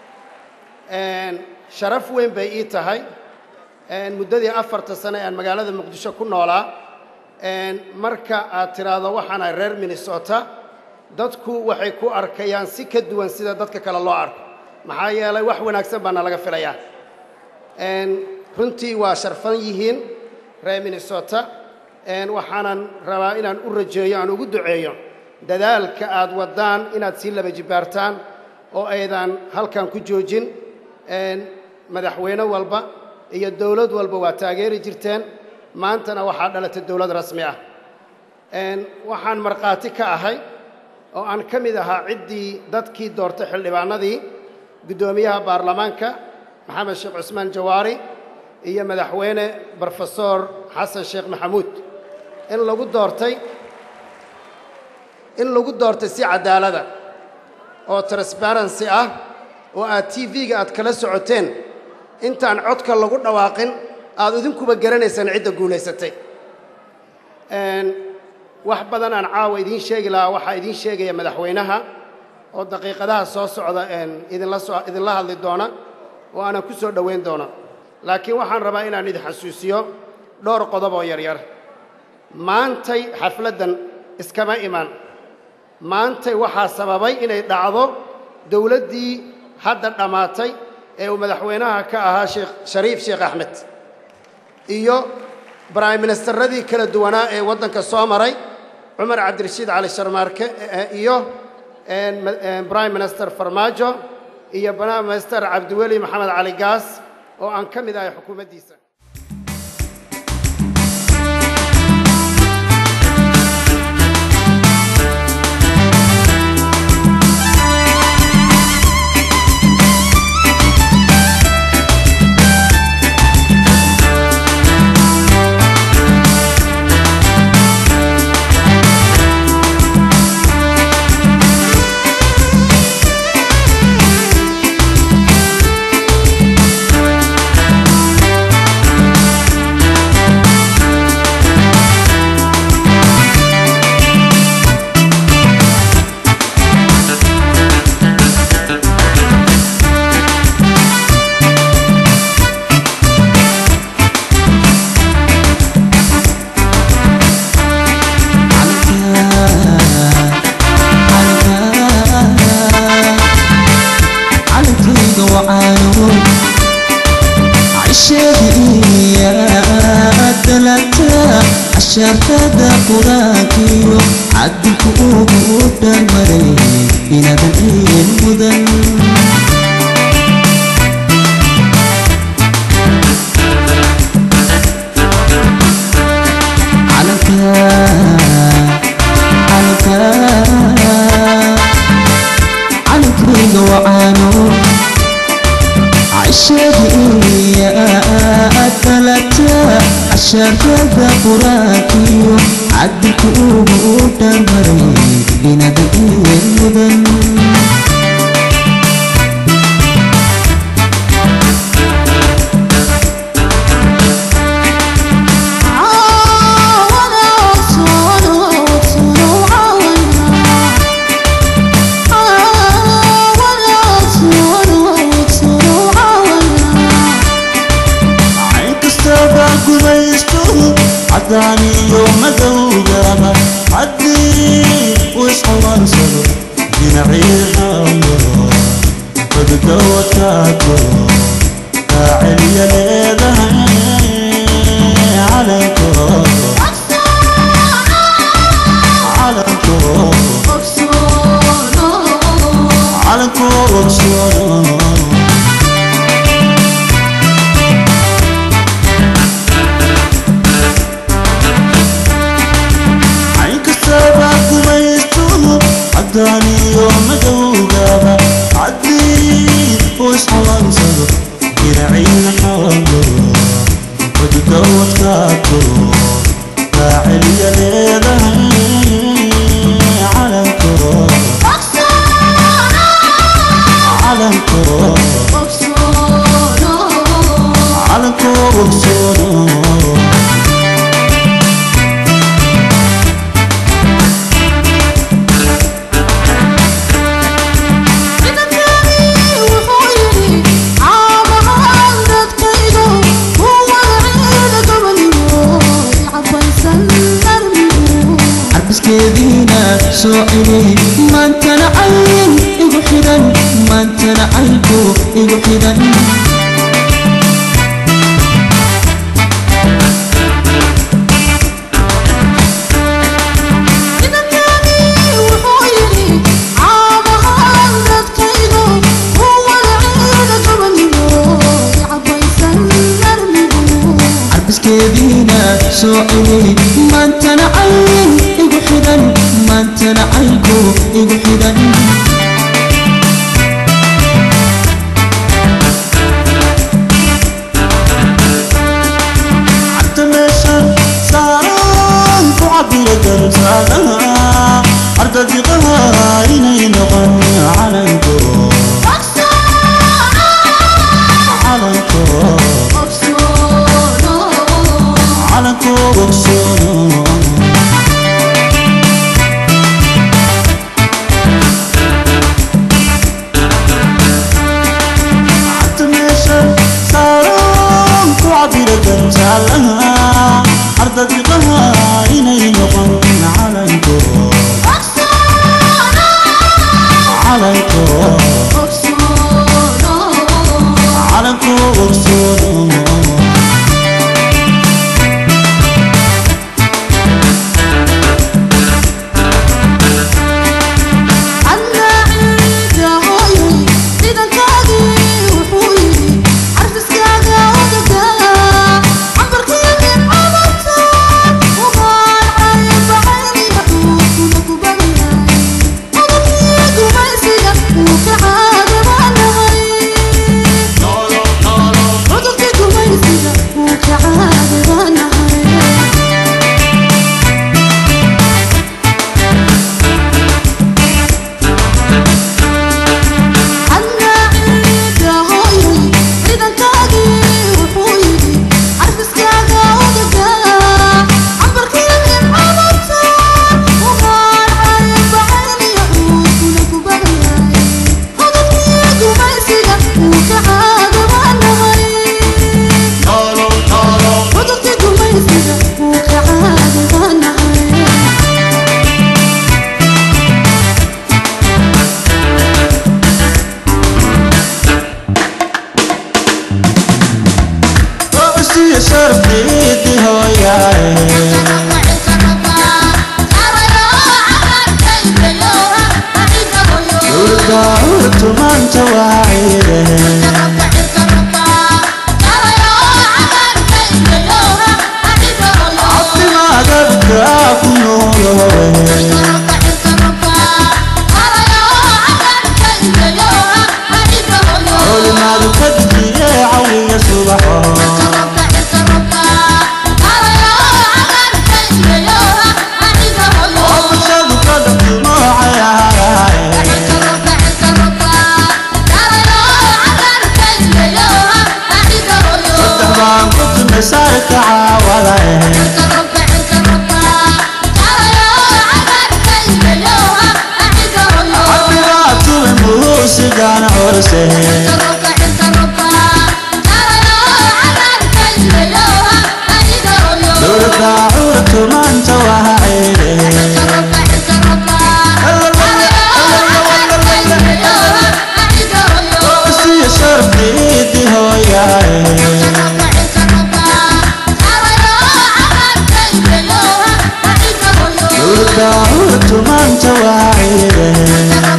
sharaf weyn bay ii tahay muddadii 4 sano aan magaalada muqdisho ku noolaa marka aad tiraahdo waxaan ahay reer Minnesota dadku waxay ku arkayaan si ka duwan sida dadka kale loo arko maxaa yeelay wax wanaagsan baa laga filayaa runtii waa sharfan yihiin reer Minnesota waxaanan rabaa inaan u rajeeyo aan ugu duceeyo dadaalka aad wadaan inaad si laba jibaartaan oo aydan halkan ku joojin madaxweyne walba iyo dawlad walba waa taageeri jirteen maantana waxaa dhalatay dawlad rasmi ah waxaan marqaati ka ahay oo aan ka mid ahaa ciddii dadkii doortay xildhibaanadii guddoomiyaha baarlamaanka maxamed sheekh cusmaan jawaari iyo madaxweyne brofesor xasan sheekh maxamuud in lagu doortay si cadaalada oo transparency ah oo aad TV-ga aad kala socoteen intaan codka lagu dhawaaqin aad idinkuba garanaysaan cidda guulaysatay wax badan aan caawa idiin sheegi lahaa waxaa idiin sheegaya madaxweynaha oo daqiiqadaha soo socda idinla hadli doona oo aanan ku soo dhoweyn doono laakiin waxaan rabaa inaan idin xasuusiyo dhowr qodob oo yaryar maantay xafladdan iskama iman maantay waxaa sababay inay dhacdo dawladdii hadda dhammaatay ee uu madaxweynaha ka ahaa sheekh shariif sheekh axmed iyo prime ministeradii kala duwanaa ee waddanka soo maray cumar cabdirashiid cali sharmaarke iyo prime minister farmaajo iyo prime minister cabdiweli maxamed cali gaas oo aan ka mid ahay xukuumaddiisa casharkada quraankiyo cadilku ugu dharmaray inadan iin mudan على وعانو عشادي أتلتا عشاكذا قراكيو عدك أوبو مري بندقي المدن عداني يوم ذوقنا عدي وصور صدر جنعيها الله قد قوتاكو تعالي ليلة على الكرة على الكرة على الكرة عداني يوم ذوقها عدي وصور صدر جنعيها الله قد قوتاكو تعالي ليلة على الكرة على الكرة على الكرة كذينا سوعي ما انت نعين إبحدا ما انت نعيكو إبحدا كذينا سوعي ما انت نعين إبحدا ما انت نعيكو إبحدا حتى مشان صاران تعبير قرصانها عرض دقها إني نغني على الكرة على الكرة على كوبسونو عتمشر صارون كعبير قنزالها عرض دقها إني نغن على الكرة على الكرة على كوبسونو وكان دعوت من تواعيده عطي ما دبكا كنوره عولي ما دكتي عوي صبحه مسارك عاوله عبرات المروس كان عرسه دورك عورت من توهعيده بسي شرفي دي هوياي دعوت من تواعيده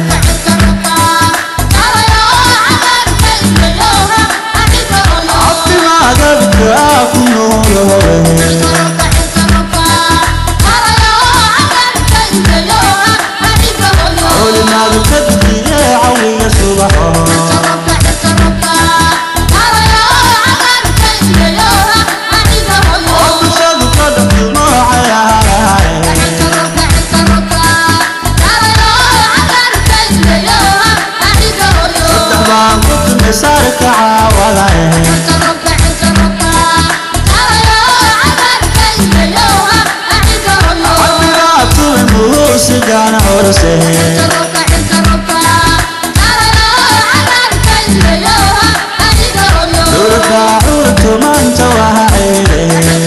عطي ما دبكا كنوره عولي ما دكتي عوي صبحه مسارك عاوله عبرات المروس كان عرسه دورك عورت من توهعيده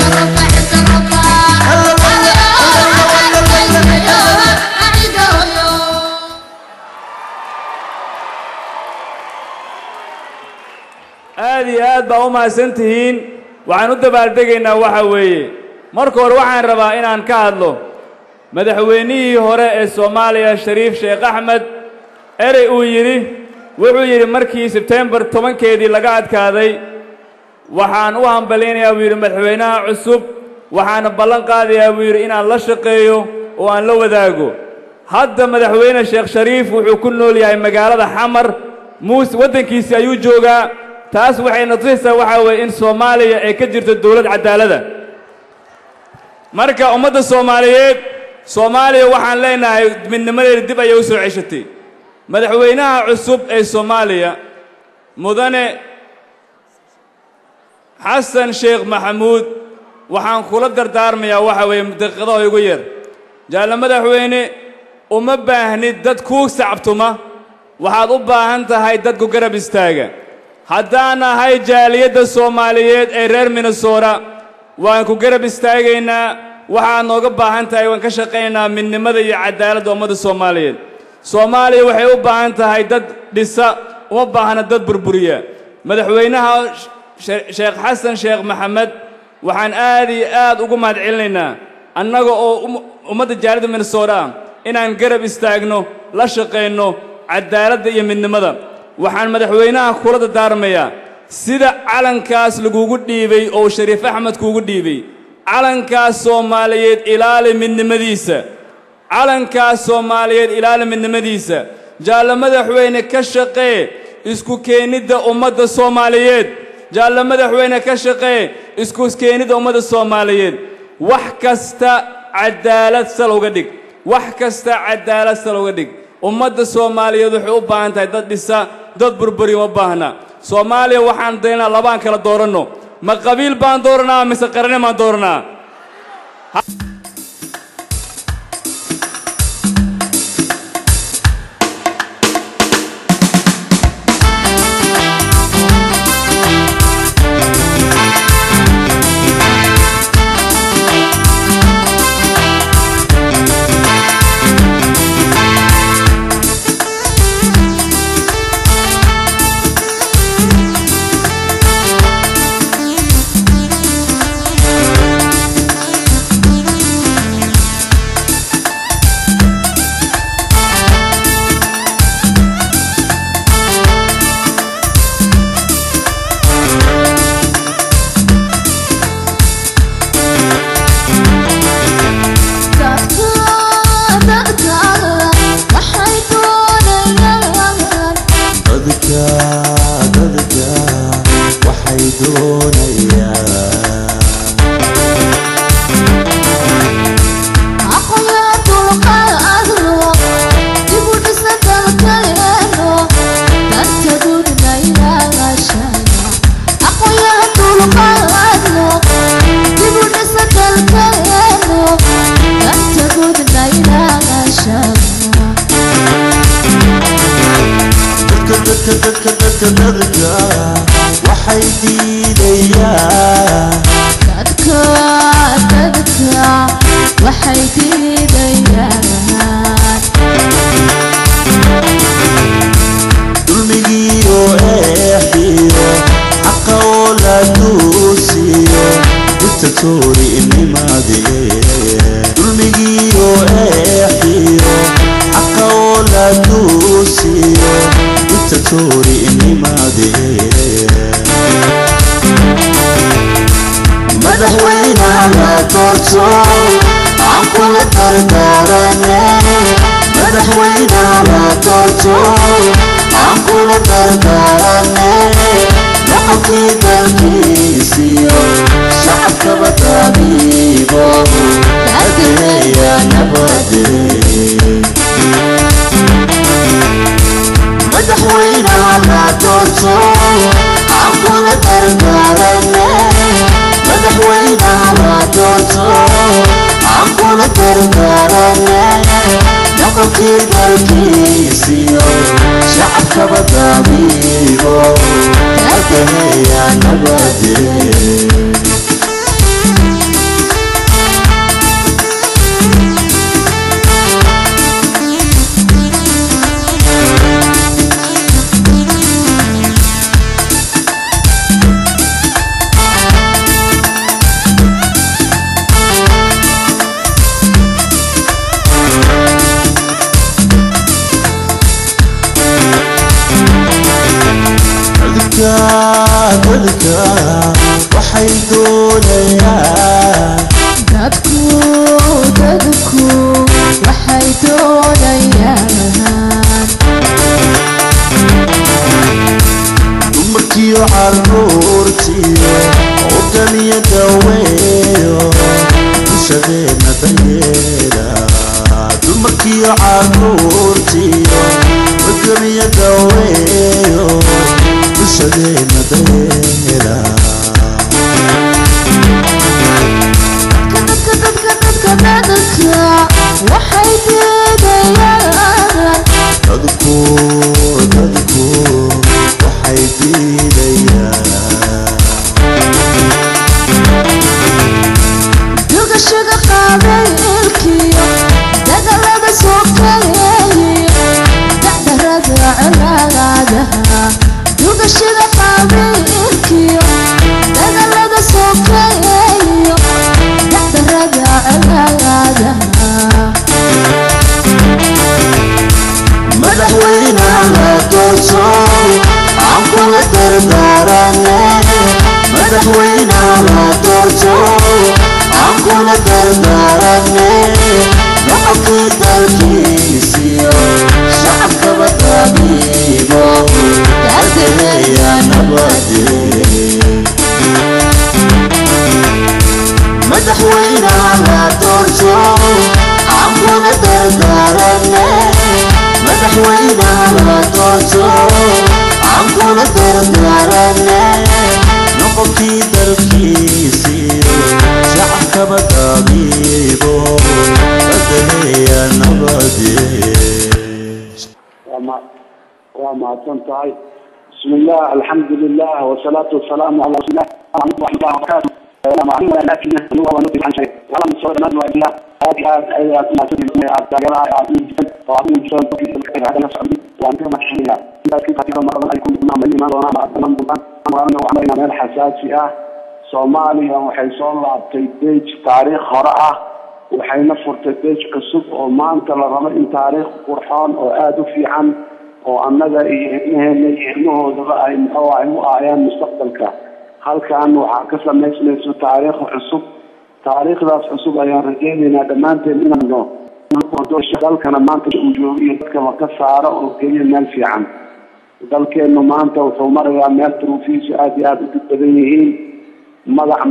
aad iyo aad baa u mahadsantihiin waxaan u dabaaldegaynaa waxa weeye marka hore waxaan rabaa inaan ka hadlo madaxweynihii hore ee Soomaaliya Shariif Sheekh Axmed erey uu yiri wuxuu yiri markii September 10keedii laga adkaaday waxaan u hambaleynayaa buu yiri madaxweynaha cusub waxaan ballan qaadayaa buu yiri inaan la shaqeeyo oo aan la wadaago hadda madaxweyne Sheekh Shariif wuxuu ku nool yahay magaalada Xamar wadankiisa ayuu joogaa taas waxay noqonaysaa waxa weeye in Soomaaliya ay ka jirto dawlad cadaalad ah marka ummadda Soomaaliyeed Soomaaliya waxaan leenahay midnimadeeda dib ayay u soo ceshatay madaxweynaha cusub ee Soomaaliya mudane Xasan Sheekh Maxamuud waxaan kula dardaarmayaa waxa weeye daqiiqado ugu yar jaala madaxweyne uma baahnid dad ku sacabtuma waxaad u baahan tahay dad ku garab istaaga haddaan ahay jaaliyadda Soomaaliyeed ee reer Minnesota waan ku garab istaagaynaa waxaan nooga baahan tahay waan ka shaqeynaa midnimada iyo cadaaladda ummadda Soomaaliyeed Soomaaliya waxay u baahan tahay dad dhisa uma baahna dad burburiya madaxweynaha Sheekh Xasan Sheekh Maxamed waxaan aad iyo aad ugu mahadcelinaynaa annaga oo ummadda jaaliyadda Minnesota inaan garab istaagno la shaqeyno cadaaladda iyo midnimada waxaan madaxweynaha kula dardaarmayaa sida calankaas lagugu dhiibay oo Shariif Axmed kuugu dhiibay calankaas Soomaaliyeed ilaali midnimadiisa calankaas Soomaaliyeed ilaali midnimadiisa jaala madaxweyne ka shaqee isku keenida ummadda Soomaaliyeed jaala madaxweyne ka shaqee isku keenida ummadda Soomaaliyeed wax kasta cadaalad sal uga dhig wax kasta cadaalad sal uga dhig ummadda Soomaaliyeed waxay u baahan tahay dad dhisa dad burburi uma baahna Soomaaliya waxaan deynaa labaan kala dooranno ma qabiil baan dooranaa mise qarne baan dooranaa dadka waxay doonayaan dadka waxay diidayaan waxay diidayaan dulmigiiyo eexiyo xaqa oo la duusiyo dictatori inimadee dulmigiiyo eexiyo xaqa oo la duusiyo dictatori inimadee madaxweynaha la doorto aan kula dardaarane madaxweynaha la doorto aan kula dardaarane shacabkii dalkiisiyo shacabkaba tabiibo adkeeya nabade madaxweynaha la doorto aan kula dardaarane madaxweynaha la doorto aan kula dardaarane shacabkii dalkiisiyo shacabkaba tabiibo adkeeya nabade dadka waxay doonayaan dadku waxay doonayaan dumarkiyo caruurtiyo hoggaamiya daweeyo bulshadeena daryeela dumarkiyo caruurtiyo hoggaamiya daweeyo bulshadeena daryeela dadka waxay diidayaan dadku waxay diidayaan dugashiga qabaylkiyo dagaalada sokeeyo dacdarada colaadaha dugashiga qabaylkiyo dagaalada sokeeyo dacdarada colaadaha madaxweynaha la doorto aan kula dardaarane madaxweynaha la doorto aan kula dardaarane shacabkii dalkiisiyo shacabkaba tabiibo adkeeya nabade madaxweynaha la doorto aan kula dardaarane madaxweynaha la doorto aan kula dardaarane noqonkii dalkiisiyo shacabkaba tabiibo adkeeya nabade waa mahadsan tahay bismi illah alxamdu lilah wasalaatu wasalaamu calaa rasuulillah meel xasaasi ah soomaaliya waxay soo laabtay beej taariikh hore ah waxayna furtay beej cusub oo maanta la rabo in taariikh qurxoon oo aada u fiican oo annaga iyo ilmaheena iyo ilmahoodaba ay muxuu ay u aayaan mustaqbalka halkan waxaa ka samaysmayso taariikh cusub taariikhdaas cusub ayaan rajaynaynaa dhammaanteen inaanu dalkana maanta uu joogo iyo dadkaba ka saaro oo keliya meel fiican dalkeennu maanta wuxuu marayaa meel duruufihiisu aad iyo aada u dib badan yihiin magac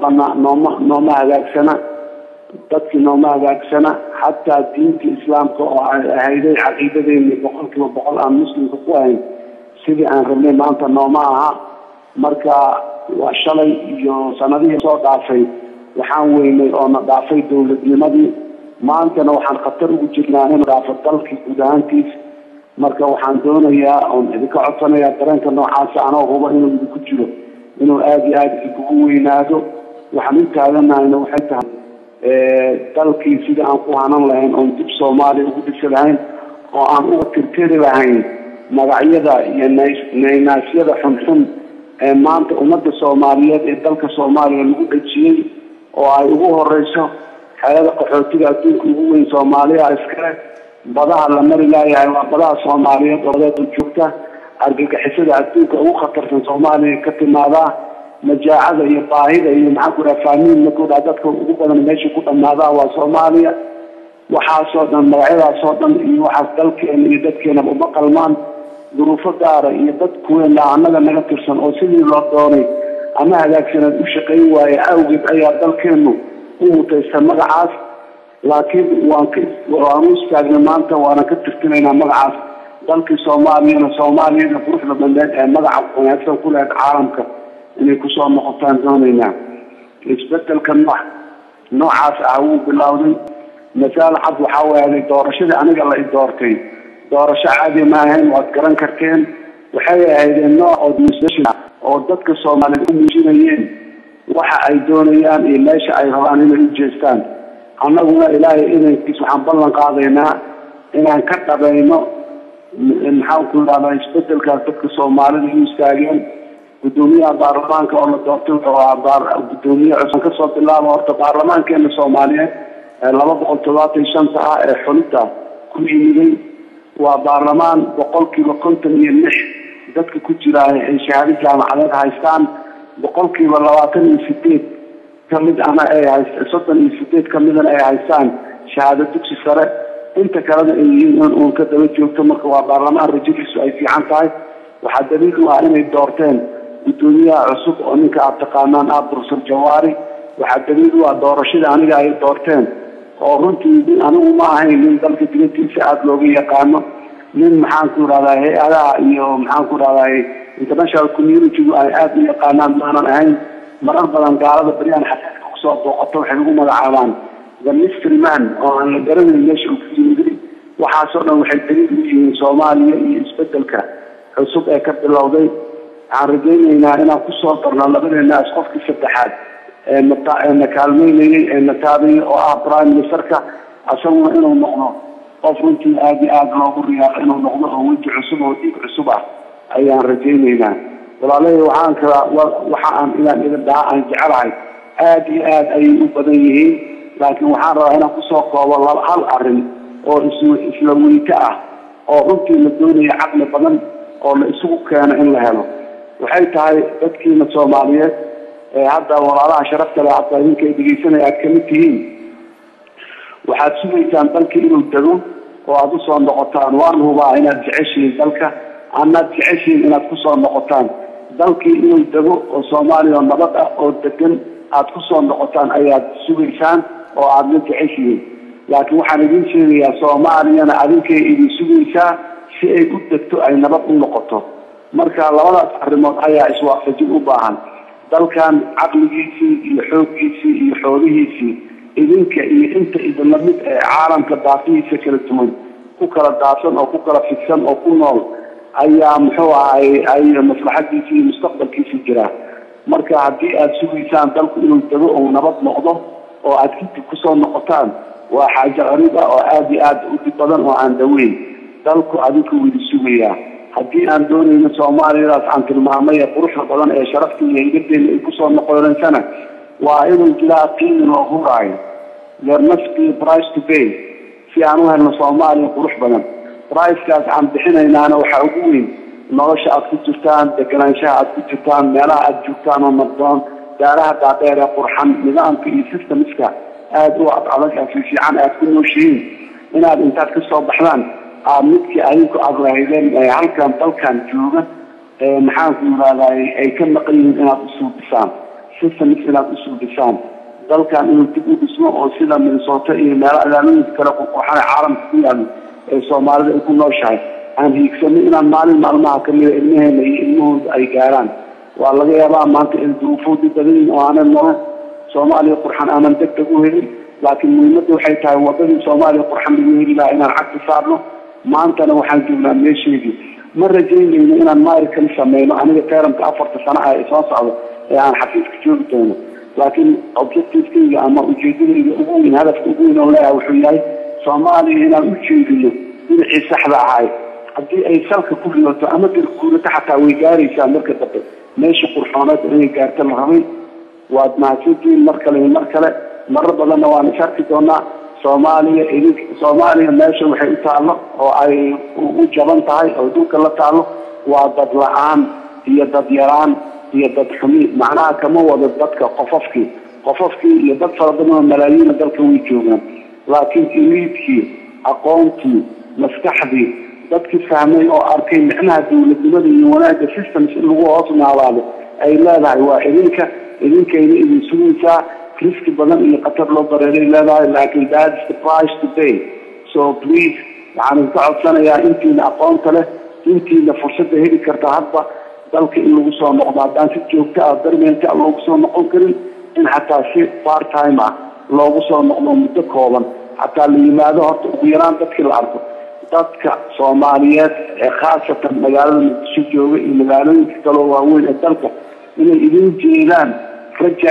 nooma hagaagsana dadkii nooma hagaagsana xataa diintii islaamka oo ay ahayday caqiidadeeni 100% aan muslimka ku ahayn sidii aan rabnay maanta nooma aha marka waa shalay iyo sanadihii soo dhaafay waxaan weynay oo na dhaafay dowladnimadii maantana waxaan khatar ugu jirnaa in dhaafo dalkii guud ahaantiis marka waxaan doonayaa oon idinka codsanayaa dareenka noocaasa anoo hubo inuu idinku jiro inuu aada iyo aada idinkugu weynaado waxaan u taaganahayna waxay tahay dalkii sida aan ku hanan lahayn oon dib soomaaliya ugu dhisi lahayn oo aan uga tirtiri lahayn magacyada iyo naynaasyada xunxun ee maanta ummadda soomaaliyeed ee dalka soomaaliya lagu dhejiyey oo ay ugu horeyso xeelada qaxootiga adduunka ugu weyn soomaaliya iskale badaha la mari laayahay waa badaha soomaaliyeed oo joogta argagixisada adduunka ugu khatarsan soomaaliya ka timaadaa majaacada iyo baahida iyo maxaa ku dhaha faamiin makooda dadka ugu badan meesha ku dhammaadaa waa soomaaliya waxaasoo dhan magacyadaasoo dhan iyo waxaas dalkeena iyo dadkeenaba uma qalmaan duruufo gaara iyo dad kuweena annaga naga tirsan oo sidii loo doonay ama hagaagsaneed u shaqayn waaye awgeed ayaa dalkeennu u mutaysta magacaas laakiin waan u istaagnay maanta waana ka tirtinaynaa magacaas dalkii soomaaliyada quruxda bandeed ee magaca wanaagsan ku lehed caalamka inay kusoo noqotaan doonaynaa isbedelka noocaas ah wuu bilowday masaal cad waxaa weelay doorashadii aniga la i doortay doorasho caadi ma ahayn waad garan karteen waxay ahaydeen nooc administration oo dadka soomaaliyeed u muujinayeen waxa ay doonayaan iyo meesha ay rabaan inay u jeestaan annaguna ilaahay inankiis waxaan ballan qaadaynaa inaan ka dhabayno maxaan ku idhahdaa isbedelkaas dadka soomaalida u istaageen gudoomiyaha baarlamaanka oo la doortay gudoomiye cusub ka soo bilaabo horta baarlamaankeena soomaaliyeed 275 ah ee xulida ku yimiday waa baarlamaan 56% dadka ku jira ay shahaado jaamacadeed haystaan 28% kamid ana ay haystaan 38 kamidana ay haystaan shahaado dugsi sare inta kalena ay yihiin oo ka daba joogto marka waa baarlamaan rajadiisu ay fiican tahay waxaa daliil u ah inay doorteen gudoomiyaha cusub oo ninka aad taqaanaan Professor Jawaari waxaa daliil u ah doorashada aniga ay doorteen oo runtii anigu ma ahayn nin dalka dibadiisa aad looga yaqaano nin maxaan ku raadaya hay'adaha iyo maxaan ku raadaya international community ay aad u yaqaanaan maanan ahayn marar badan gaalada bariyaan xafiiska kusoo booqato waxay ugu magacaabaan the mystery man oo aan la garanayn meesha uu ku yimid waxaasoo dhan waxay daliil u yihiin Soomaaliya iyo isbedelka cusub ee ka bilowday aan rajaynaynaa inaan kusoo darno labadeena qofkii saddexaad ee kaalmeynayay ee nataabay oo ah prime ministerka asaguna inuu noqdo qof runtii aad iyo aad loogu riyaaqo inuu noqdo oo weji cusub oo dhiig cusub ah ayaan rajaynaynaa walaalay waxa aan inaan idin dhaha aan jecelahay aad iyo aad ayay u badan yihiin laakiin waxaan rabaa inaan kusoo koobo hal arrin oo isla weyta ah oo runtii la doonaya caqli badan oo la isugu keeno in la helo waxay tahay dadkiina Soomaaliyeed ee hadda walaalaha sharafta leh hadda idinka dhegeysanaya aad kamid tihiin waxaad sugaysaan dalkii inuu tago oo aad u soo noqotaan waan hubaa inaad jeceshiin dalka anaad jeceshiin inaad ku soo noqotaan dalkii inuu tago oo Soomaaliya nabad ah oo degan aad ku soo noqotaan ayaad sugaysaan oo aad la jeceshiin laakiin waxaan idin sheegayaa Soomaaliyana adinkay idin sugaysaa si ay u degto ay nabad u noqoto marka labadaas arrimood ayaa iswaafajin u baahan dalkan caqligiisii iyo xooggiisii iyo xoolihiisii idinka iyo inta idin la mid ee caalamka daafihiisa kala duwan ku kala daadsan oo ku kala fidsan oo ku nool ayaa muxuu ahay ay maslaxadiisii iyo mustaqbalkiisii jira marka haddii aad sugaysaan dalku inuu tago oo nabad noqdo oo aad kadib kusoo noqotaan waa xaajo qariib ah oo aad iyo aad u dib badan oo aan dhaweyn dalku adinku widi sugayaa haddii aan doonayno Soomaalidaas aan tilmaamay quruxda badan ee sharafta iyo hidadeena ay kusoo noqonaysana waa inuu jiraa qiimo loo huraayo there must be a price to pay si aan u helno Soomaaliya qurux badan price-kaas aan bixinaynaana waxaa ugu weyn nolosha aad ku jirtaan deganaanshaha aad ku jirtaan meelaha aad joogtaan oo nabdoon daaraha dhaadheer ee qurxan nidaamka iyo systemska aad u adag fiican aad ku nooshiin inaad intaad ka soo baxdaan midkii adinku aad lahaydeen halkan dalkan jooga maxaanku yidhahdaa ay ka maqan yihiin inaad usuu dhisaan systems inaad usuu dhisaan dalkan inuu dib u dhismo oo sida Minnesota iyo meelo alaalooyinka kale waxaana caalamka ku yaalo ee Soomaalida ay ku nooshahay aan hiigsano inaan maalin maalmaha ka mid ilmaheena iyo ilmahooda ay gaaraan waa laga yaabaa maanta in duruufoodii badan oo aanan noqon Soomaaliya qurxan aanan degdeg u helin laakiin muhiimaddu waxay tahay wadadii Soomaaliya qurxan lagu heli lahaa inaan cagta saarno maantana waxaan joognaa meesheedii ma rajaynayno inaan maayir kala sameyno aniga teeramka 4 sano ah ee soo socda ee aan xafiiska joogi doono laakiin objectivekayga ama ujeedadayda ugu weyn hadafka ugu weyn oo leeyahay wuxuu yahay Soomaaliya inaan u jeediyo dhinacii saxda ahay haddii ay salka ku riyoto ama dirkuurata xataa way gaaraysaa marka dambe meesha qurxooneed inay gaarto la rabay waad mahadsantihiin mar kale marar badanna waan isarki doonaa Soomaaliya meesha waxay u taallo oo ay u jaban tahay oo dhulka la taallo waa dad la'aan iyo dad yaraan iyo dad xumi macnaha kama wada dadka qofofkii iyo dad fara badan oo malaayiin dalka way joogaan laakiin eliitkii aqoontii maskaxdii dadkii fahmay oo arkay micnaha dawladnimada iyo wanaagga systems in lagu hoos noolaado ay leedahay waa idinkayna idin sugaysaa riski badan iyo khatar loo bareeray leedahay laakiin that's the price to pay so please waxaan ka codsanayaa intiina aqoonta leh intiina fursadda heli karta hadba dalka in lagu soo noqdo haddaan si joogto ah darmeenta loogu soo noqon karin in xataa si part time ah loogu soo noqdo muddo kooban xataa la yimaado horta ugu yaraan dadkii la arko dadka Soomaaliyeed ee khaasatan magaalada Muqdisho jooga iyo magaalooyinka kale oo waaweyn ee dalka inay idin jeedaan rajaa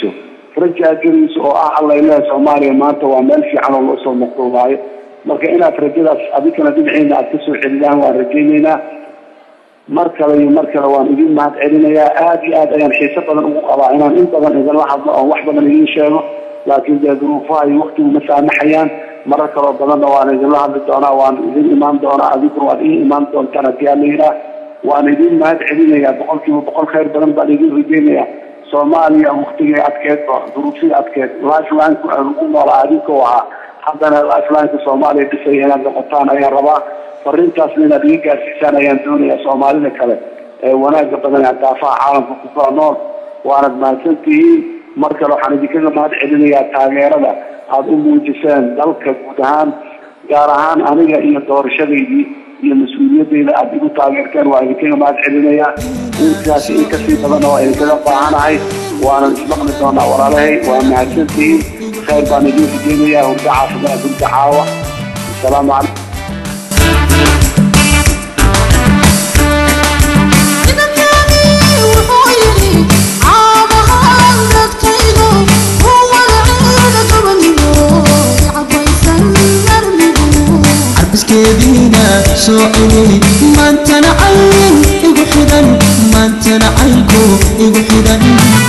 gelayso oo ah alla ilaahay Soomaaliya maanta waa meel fiican oo loo soo noqdo waayo marka inaad rajadaas adikana dhinaciina aad ka soo celiyaan waan rajaynaynaa mar kale waan idin mahad celinayaa aad iyo aad ayaan xiiso badan ugu qabaa inaan in badan idinla hadlo oo wax badan idin sheego laakiin dee duruufaha iyo waqtigu ma saamaxayaan marar kaloo badanna waan idinla hadli doonaa waan idin imaan doonaa adiguna waad ii imaan doontaan haddii aan la yidhaah waan idin mahad celinayaa 100% khayr badan baan idin rajaynayaa Soomaaliya waqtigii adkeed oo duruufii adkeed lifeline-ku aan ugu noolaa adinkoo ahaa haddana lifeline-ka Soomaaliya dhisay inaad noqotaan ayaan rabaa fariintaasna inaad iga gaarsiisaan ayaan doonayaa Soomaalida kale ee wanaagga badan ee daafaha caalamka ku kala nool waanad mahadsantihiin mar kale waxaan idinkaga mahad celinayaa taageerada aad u muujiseen dalka guud ahaan gaar ahaan aniga iyo doorashadaydii iyo mas-uuliyadeyda aad igu taageerteen waa idinkaga mahad celinayaa intaasi in kasii badanna waa idinkaga baahanahay waanan ismaqli doonaa walaalahay waa mahadsantihiin khayr baan idin rajaynayaa hurdo caafimaad hurdo caawa asalaamu calaykum iskeediina soo celiyey maantana cayn igu xidhan maantana caynku igu xidhan